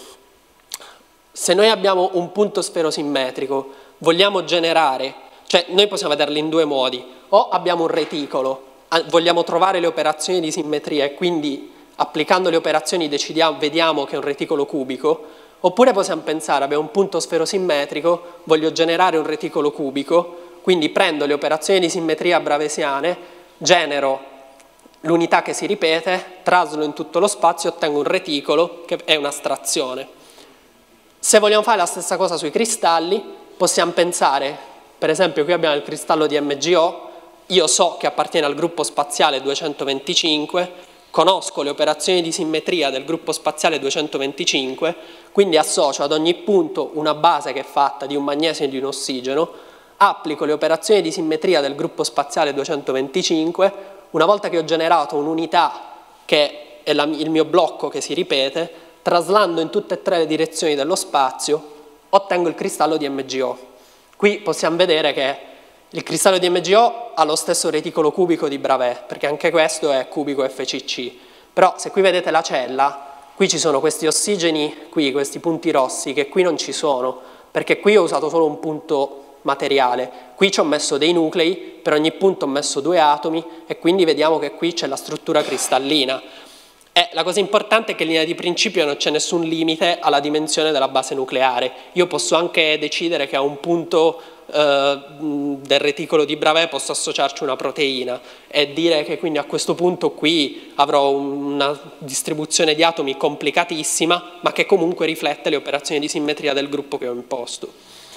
se noi abbiamo un punto sferosimmetrico, vogliamo generare, cioè noi possiamo vederlo in due modi, o abbiamo un reticolo, vogliamo trovare le operazioni di simmetria e quindi applicando le operazioni decidiamo, vediamo che è un reticolo cubico, oppure possiamo pensare, abbiamo un punto sferosimmetrico, voglio generare un reticolo cubico, quindi prendo le operazioni di simmetria bravesiane, genero l'unità che si ripete, traslo in tutto lo spazio e ottengo un reticolo che è un'astrazione. Se vogliamo fare la stessa cosa sui cristalli, possiamo pensare, per esempio qui abbiamo il cristallo di M G O, io so che appartiene al gruppo spaziale duecentoventicinque, conosco le operazioni di simmetria del gruppo spaziale duecentoventicinque, quindi associo ad ogni punto una base che è fatta di un magnesio e di un ossigeno, applico le operazioni di simmetria del gruppo spaziale duecentoventicinque, una volta che ho generato un'unità che è la, il mio blocco che si ripete, traslando in tutte e tre le direzioni dello spazio, ottengo il cristallo di M G O. Qui possiamo vedere che il cristallo di M G O ha lo stesso reticolo cubico di Bravais, perché anche questo è cubico F C C. Però se qui vedete la cella, qui ci sono questi ossigeni, qui questi punti rossi, che qui non ci sono, perché qui ho usato solo un punto materiale. Qui ci ho messo dei nuclei, per ogni punto ho messo due atomi e quindi vediamo che qui c'è la struttura cristallina. E la cosa importante è che in linea di principio non c'è nessun limite alla dimensione della base nucleare. Io posso anche decidere che a un punto eh, del reticolo di Bravais posso associarci una proteina e dire che quindi a questo punto qui avrò una distribuzione di atomi complicatissima, ma che comunque riflette le operazioni di simmetria del gruppo che ho imposto.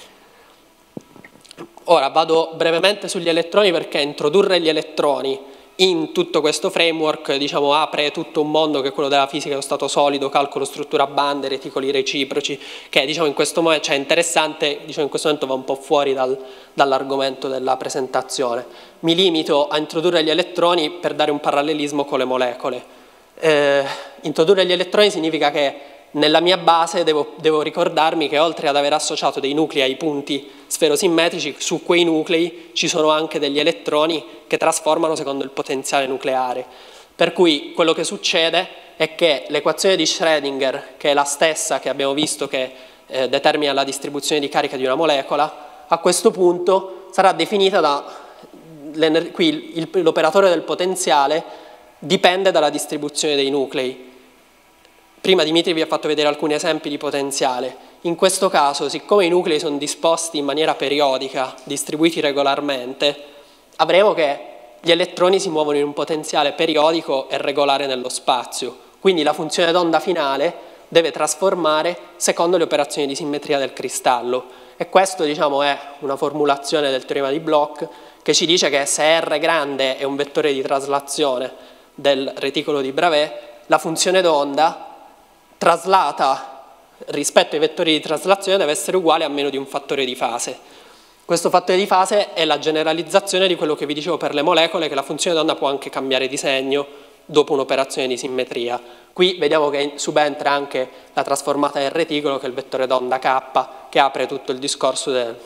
Ora vado brevemente sugli elettroni perché introdurre gli elettroni in tutto questo framework, diciamo, apre tutto un mondo che è quello della fisica dello stato solido, calcolo struttura a bande, reticoli reciproci, che diciamo in questo momento, cioè interessante, diciamo in questo momento va un po' fuori dal, dall'argomento della presentazione. Mi limito a introdurre gli elettroni per dare un parallelismo con le molecole. Eh, introdurre gli elettroni significa che nella mia base devo, devo ricordarmi che oltre ad aver associato dei nuclei ai punti sferosimmetrici, su quei nuclei ci sono anche degli elettroni che trasformano secondo il potenziale nucleare. Per cui quello che succede è che l'equazione di Schrödinger, che è la stessa che abbiamo visto che eh, determina la distribuzione di carica di una molecola, a questo punto sarà definita da, qui l'operatore del potenziale dipende dalla distribuzione dei nuclei. Prima Dimitri vi ha fatto vedere alcuni esempi di potenziale. In questo caso, siccome i nuclei sono disposti in maniera periodica, distribuiti regolarmente, avremo che gli elettroni si muovono in un potenziale periodico e regolare nello spazio. Quindi la funzione d'onda finale deve trasformare secondo le operazioni di simmetria del cristallo. E questo, diciamo, è una formulazione del teorema di Bloch che ci dice che se R grande è un vettore di traslazione del reticolo di Bravais, la funzione d'onda traslata rispetto ai vettori di traslazione deve essere uguale a meno di un fattore di fase. Questo fattore di fase è la generalizzazione di quello che vi dicevo per le molecole, che la funzione d'onda può anche cambiare di segno dopo un'operazione di simmetria. Qui vediamo che subentra anche la trasformata del reticolo, che è il vettore d'onda K, che apre tutto il discorso del...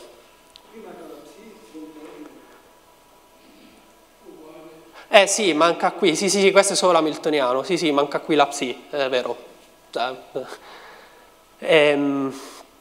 Eh sì, manca qui, sì sì, sì, questo è solo l'hamiltoniano, sì sì, manca qui la psi, è vero. Ehm...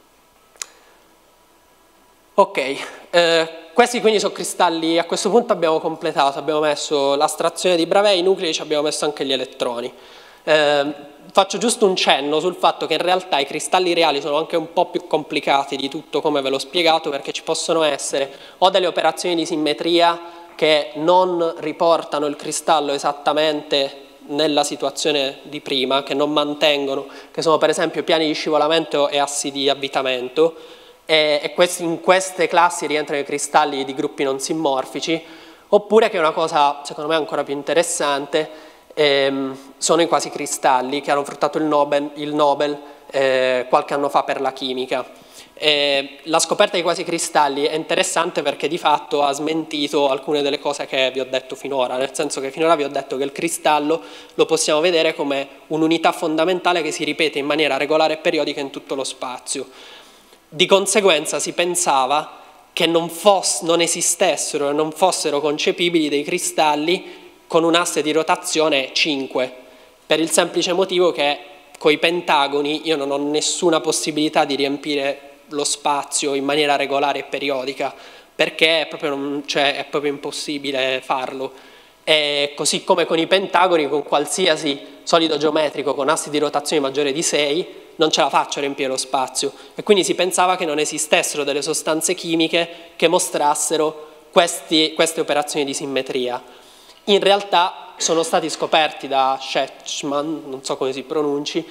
Ok, eh, questi quindi sono cristalli, a questo punto abbiamo completato, abbiamo messo l'astrazione di Bravais, i nuclei, ci abbiamo messo anche gli elettroni. Eh, faccio giusto un cenno sul fatto che in realtà i cristalli reali sono anche un po' più complicati di tutto come ve l'ho spiegato, perché ci possono essere o delle operazioni di simmetria che non riportano il cristallo esattamente nella situazione di prima, che non mantengono, che sono per esempio piani di scivolamento e assi di avvitamento, e, e questi, in queste classi rientrano i cristalli di gruppi non simmorfici, oppure che è una cosa secondo me ancora più interessante, ehm, sono i quasi cristalli che hanno fruttato il Nobel, il Nobel eh, qualche anno fa per la chimica. Eh, la scoperta di quasi cristalli è interessante perché di fatto ha smentito alcune delle cose che vi ho detto finora, nel senso che finora vi ho detto che il cristallo lo possiamo vedere come un'unità fondamentale che si ripete in maniera regolare e periodica in tutto lo spazio. Di conseguenza si pensava che non, fosse, non esistessero e non fossero concepibili dei cristalli con un asse di rotazione cinque, per il semplice motivo che con i pentagoni io non ho nessuna possibilità di riempire lo spazio in maniera regolare e periodica, perché è proprio, non, cioè, è proprio impossibile farlo. E così come con i pentagoni, con qualsiasi solido geometrico con assi di rotazione maggiore di sei, non ce la faccio a riempire lo spazio. E quindi si pensava che non esistessero delle sostanze chimiche che mostrassero questi, queste operazioni di simmetria. In realtà sono stati scoperti da Schechman, non so come si pronunci,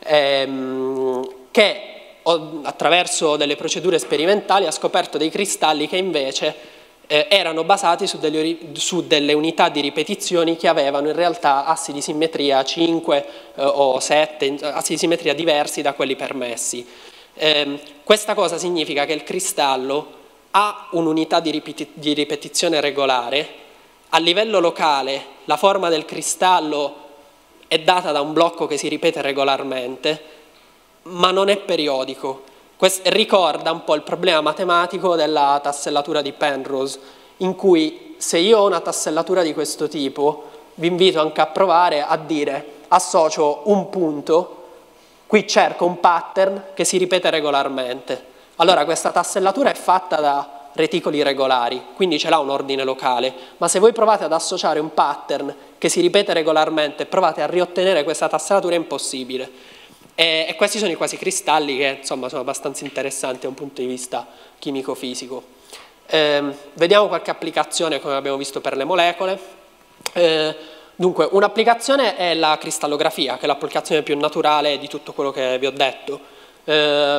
ehm, che attraverso delle procedure sperimentali ha scoperto dei cristalli che invece eh, erano basati su delle, su delle unità di ripetizioni che avevano in realtà assi di simmetria cinque eh, o sette, assi di simmetria diversi da quelli permessi. Eh, questa cosa significa che il cristallo ha un'unità di, ripeti di ripetizione regolare. A livello locale la forma del cristallo è data da un blocco che si ripete regolarmente, ma non è periodico. Questo ricorda un po' il problema matematico della tassellatura di Penrose, in cui se io ho una tassellatura di questo tipo, vi invito anche a provare a dire associo un punto, qui cerco un pattern che si ripete regolarmente. Allora questa tassellatura è fatta da reticoli regolari, quindi ce l'ha un ordine locale, ma se voi provate ad associare un pattern che si ripete regolarmente e provate a riottenere questa tassellatura è impossibile. E, e questi sono i quasi cristalli che insomma sono abbastanza interessanti da un punto di vista chimico-fisico. Eh, vediamo qualche applicazione come abbiamo visto per le molecole. Eh, dunque, un'applicazione è la cristallografia, che è l'applicazione più naturale di tutto quello che vi ho detto. Eh,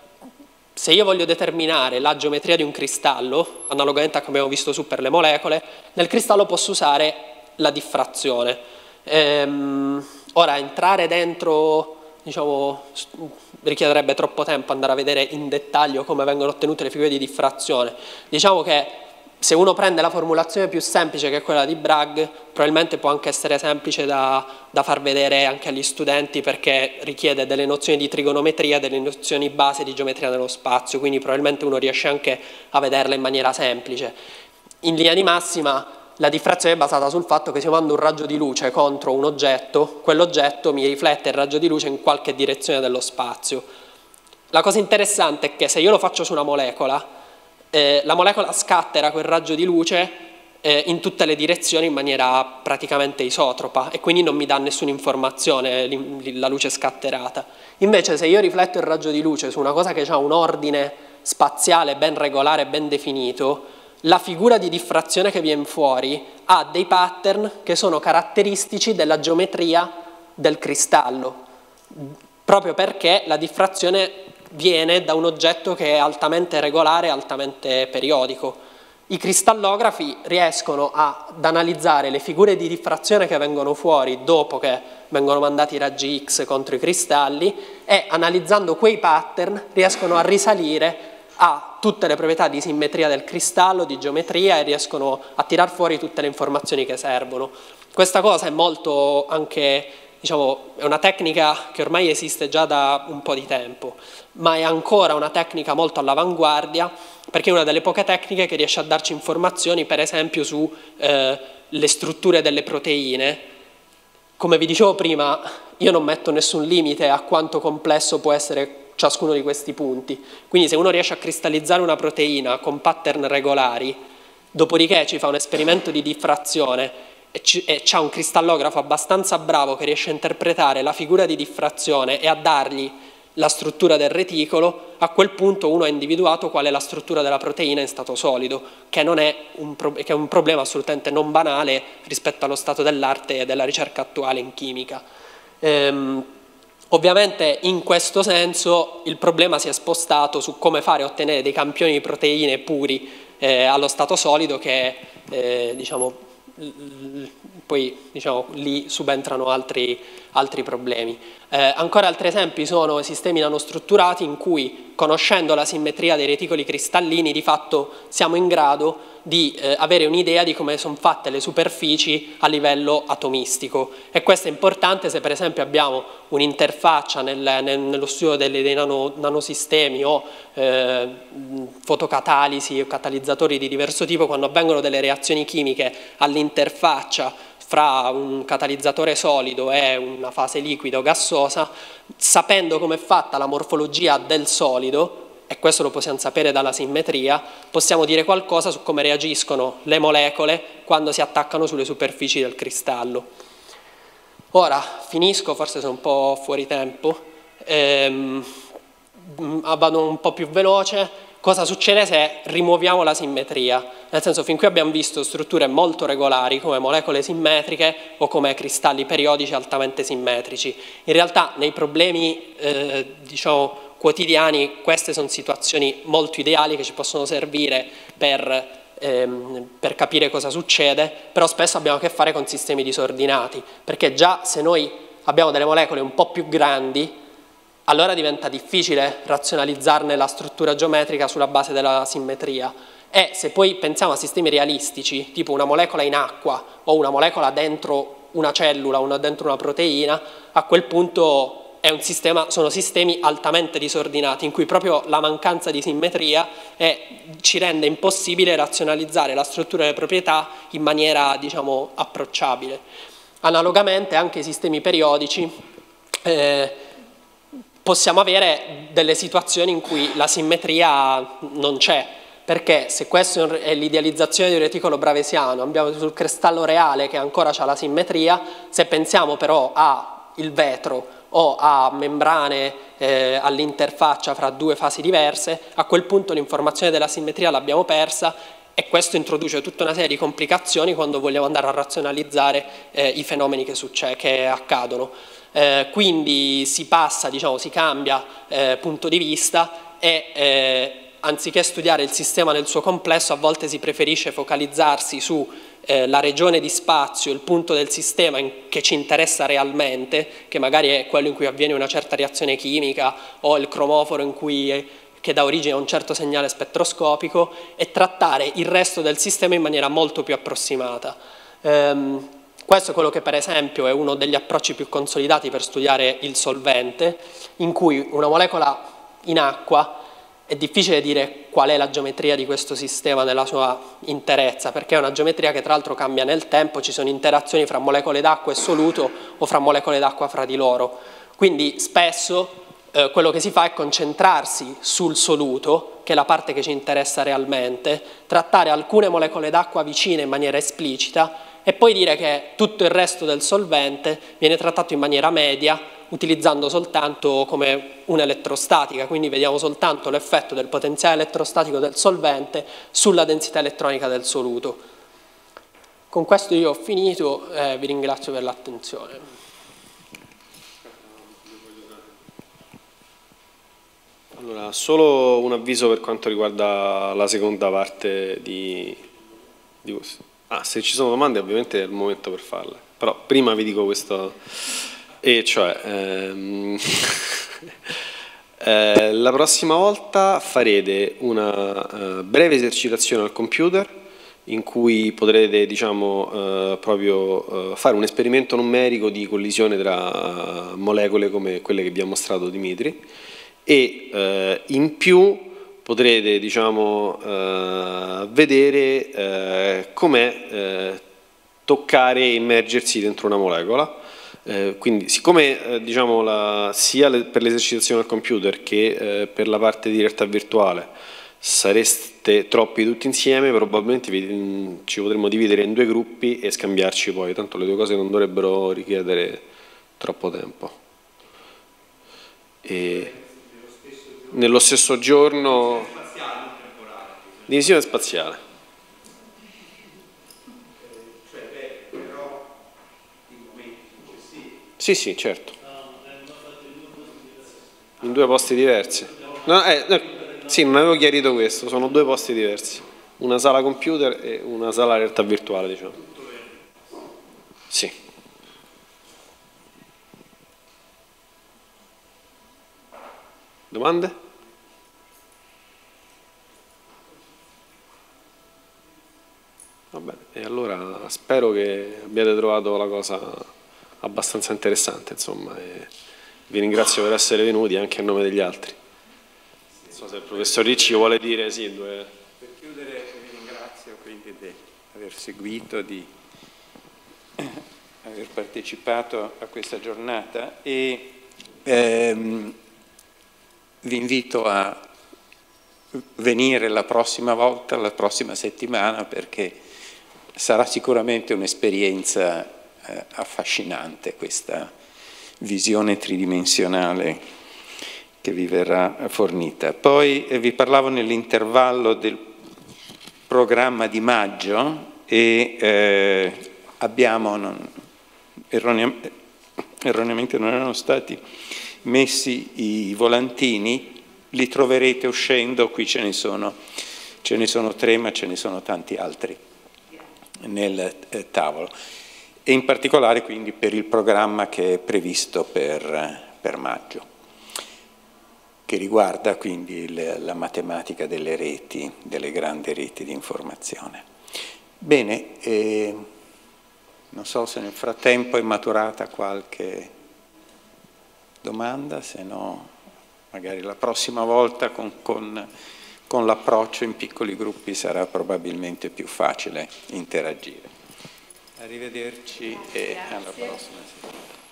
se io voglio determinare la geometria di un cristallo, analogamente a come abbiamo visto su per le molecole, nel cristallo posso usare la diffrazione. Eh, ora, entrare dentro... diciamo, richiederebbe troppo tempo andare a vedere in dettaglio come vengono ottenute le figure di diffrazione. Diciamo che se uno prende la formulazione più semplice, che è quella di Bragg, probabilmente può anche essere semplice da, da far vedere anche agli studenti, perché richiede delle nozioni di trigonometria, delle nozioni base di geometria nello spazio, quindi probabilmente uno riesce anche a vederla in maniera semplice. In linea di massima la diffrazione è basata sul fatto che se io mando un raggio di luce contro un oggetto, quell'oggetto mi riflette il raggio di luce in qualche direzione dello spazio. La cosa interessante è che se io lo faccio su una molecola, eh, la molecola scattera quel raggio di luce eh, in tutte le direzioni in maniera praticamente isotropa e quindi non mi dà nessuna informazione la luce scatterata. Invece se io rifletto il raggio di luce su una cosa che ha un ordine spaziale ben regolare, ben definito, la figura di diffrazione che viene fuori ha dei pattern che sono caratteristici della geometria del cristallo, proprio perché la diffrazione viene da un oggetto che è altamente regolare, altamente periodico. I cristallografi riescono ad analizzare le figure di diffrazione che vengono fuori dopo che vengono mandati i raggi X contro i cristalli e analizzando quei pattern riescono a risalire a tutte le proprietà di simmetria del cristallo, di geometria e riescono a tirar fuori tutte le informazioni che servono. Questa cosa è molto anche, diciamo, è una tecnica che ormai esiste già da un po' di tempo, ma è ancora una tecnica molto all'avanguardia perché è una delle poche tecniche che riesce a darci informazioni, per esempio, su eh, le strutture delle proteine. Come vi dicevo prima, io non metto nessun limite a quanto complesso può essere ciascuno di questi punti, quindi se uno riesce a cristallizzare una proteina con pattern regolari, dopodiché ci fa un esperimento di diffrazione e, e c'ha un cristallografo abbastanza bravo che riesce a interpretare la figura di diffrazione e a dargli la struttura del reticolo, a quel punto uno ha individuato qual è la struttura della proteina in stato solido, che, non è, un pro- che è un problema assolutamente non banale rispetto allo stato dell'arte e della ricerca attuale in chimica. Ehm, Ovviamente in questo senso il problema si è spostato su come fare a ottenere dei campioni di proteine puri eh, allo stato solido che eh, diciamo, poi diciamo, lì subentrano altri, altri problemi. Eh, ancora altri esempi sono i sistemi nanostrutturati in cui, conoscendo la simmetria dei reticoli cristallini, di fatto siamo in grado di eh, avere un'idea di come sono fatte le superfici a livello atomistico, e questo è importante se per esempio abbiamo un'interfaccia nel, nel, nello studio delle, dei nano, nanosistemi o eh, fotocatalisi o catalizzatori di diverso tipo. Quando avvengono delle reazioni chimiche all'interfaccia fra un catalizzatore solido e una fase liquida o gassosa, sapendo come è fatta la morfologia del solido, e questo lo possiamo sapere dalla simmetria, possiamo dire qualcosa su come reagiscono le molecole quando si attaccano sulle superfici del cristallo. Ora finisco, forse sono un po' fuori tempo, ehm, vado un po' più veloce. Cosa succede se rimuoviamo la simmetria? Nel senso, fin qui abbiamo visto strutture molto regolari come molecole simmetriche o come cristalli periodici altamente simmetrici. In realtà nei problemi eh, diciamo, quotidiani queste sono situazioni molto ideali che ci possono servire per, ehm, per capire cosa succede, però spesso abbiamo a che fare con sistemi disordinati, perché già se noi abbiamo delle molecole un po' più grandi, allora diventa difficile razionalizzarne la struttura geometrica sulla base della simmetria. E se poi pensiamo a sistemi realistici, tipo una molecola in acqua o una molecola dentro una cellula, una dentro una proteina, a quel punto è un sistema, sono sistemi altamente disordinati in cui proprio la mancanza di simmetria è, ci rende impossibile razionalizzare la struttura delle proprietà in maniera, diciamo, approcciabile. Analogamente anche i sistemi periodici eh, possiamo avere delle situazioni in cui la simmetria non c'è, perché se questa è l'idealizzazione di un reticolo bravesiano, abbiamo sul cristallo reale che ancora ha la simmetria, se pensiamo però al vetro o a membrane eh, all'interfaccia fra due fasi diverse, a quel punto l'informazione della simmetria l'abbiamo persa, e questo introduce tutta una serie di complicazioni quando vogliamo andare a razionalizzare eh, i fenomeni che, succe- che accadono. Eh, quindi si passa, diciamo, si cambia eh, punto di vista e eh, anziché studiare il sistema nel suo complesso, a volte si preferisce focalizzarsi su eh, la regione di spazio, il punto del sistema in, che ci interessa realmente, che magari è quello in cui avviene una certa reazione chimica o il cromoforo in cui, che dà origine a un certo segnale spettroscopico, e trattare il resto del sistema in maniera molto più approssimata. Ehm, Questo è quello che per esempio è uno degli approcci più consolidati per studiare il solvente, in cui una molecola in acqua è difficile dire qual è la geometria di questo sistema nella sua interezza, perché è una geometria che tra l'altro cambia nel tempo, ci sono interazioni fra molecole d'acqua e soluto o fra molecole d'acqua fra di loro. Quindi spesso eh, quello che si fa è concentrarsi sul soluto, che è la parte che ci interessa realmente, trattare alcune molecole d'acqua vicine in maniera esplicita e poi dire che tutto il resto del solvente viene trattato in maniera media, utilizzando soltanto come un'elettrostatica, quindi vediamo soltanto l'effetto del potenziale elettrostatico del solvente sulla densità elettronica del soluto. Con questo io ho finito, eh, vi ringrazio per l'attenzione. Allora, solo un avviso per quanto riguarda la seconda parte di, di questo. Ah, se ci sono domande ovviamente è il momento per farle, però prima vi dico questo, e cioè ehm, eh, la prossima volta farete una uh, breve esercitazione al computer in cui potrete, diciamo, uh, proprio uh, fare un esperimento numerico di collisione tra uh, molecole come quelle che vi ha mostrato Dimitri, e uh, in più potrete, diciamo, uh, vedere uh, com'è uh, toccare e immergersi dentro una molecola. Uh, quindi, siccome uh, diciamo, la, sia le, per l'esercitazione al computer che uh, per la parte di realtà virtuale sareste troppi tutti insieme, probabilmente vi, ci potremmo dividere in due gruppi e scambiarci poi, tanto le due cose non dovrebbero richiedere troppo tempo. E nello stesso giorno, divisione spaziale. Sì, sì, certo. In due posti diversi. No, eh, no, sì, non avevo chiarito questo, sono due posti diversi. Una sala computer e una sala realtà virtuale, diciamo. Sì. Domande? Va bene, e allora spero che abbiate trovato la cosa abbastanza interessante, insomma, e vi ringrazio per essere venuti anche a nome degli altri. Non so se il professor Ricci vuole dire sì, due... Per chiudere vi ringrazio quindi di aver seguito, di aver partecipato a questa giornata e ehm, vi invito a venire la prossima volta, la prossima settimana, perché sarà sicuramente un'esperienza eh, affascinante questa visione tridimensionale che vi verrà fornita. Poi eh, vi parlavo nell'intervallo del programma di maggio e eh, abbiamo, non, erroneamente, erroneamente non erano stati messi i volantini, li troverete uscendo, qui ce ne sono, ce ne sono tre, ma ce ne sono tanti altri nel eh, tavolo, e in particolare quindi per il programma che è previsto per, per maggio, che riguarda quindi le, la matematica delle reti, delle grandi reti di informazione. Bene, eh, non so se nel frattempo è maturata qualche domanda, se no magari la prossima volta con, con, con l'approccio in piccoli gruppi sarà probabilmente più facile interagire. Arrivederci e alla prossima settimana.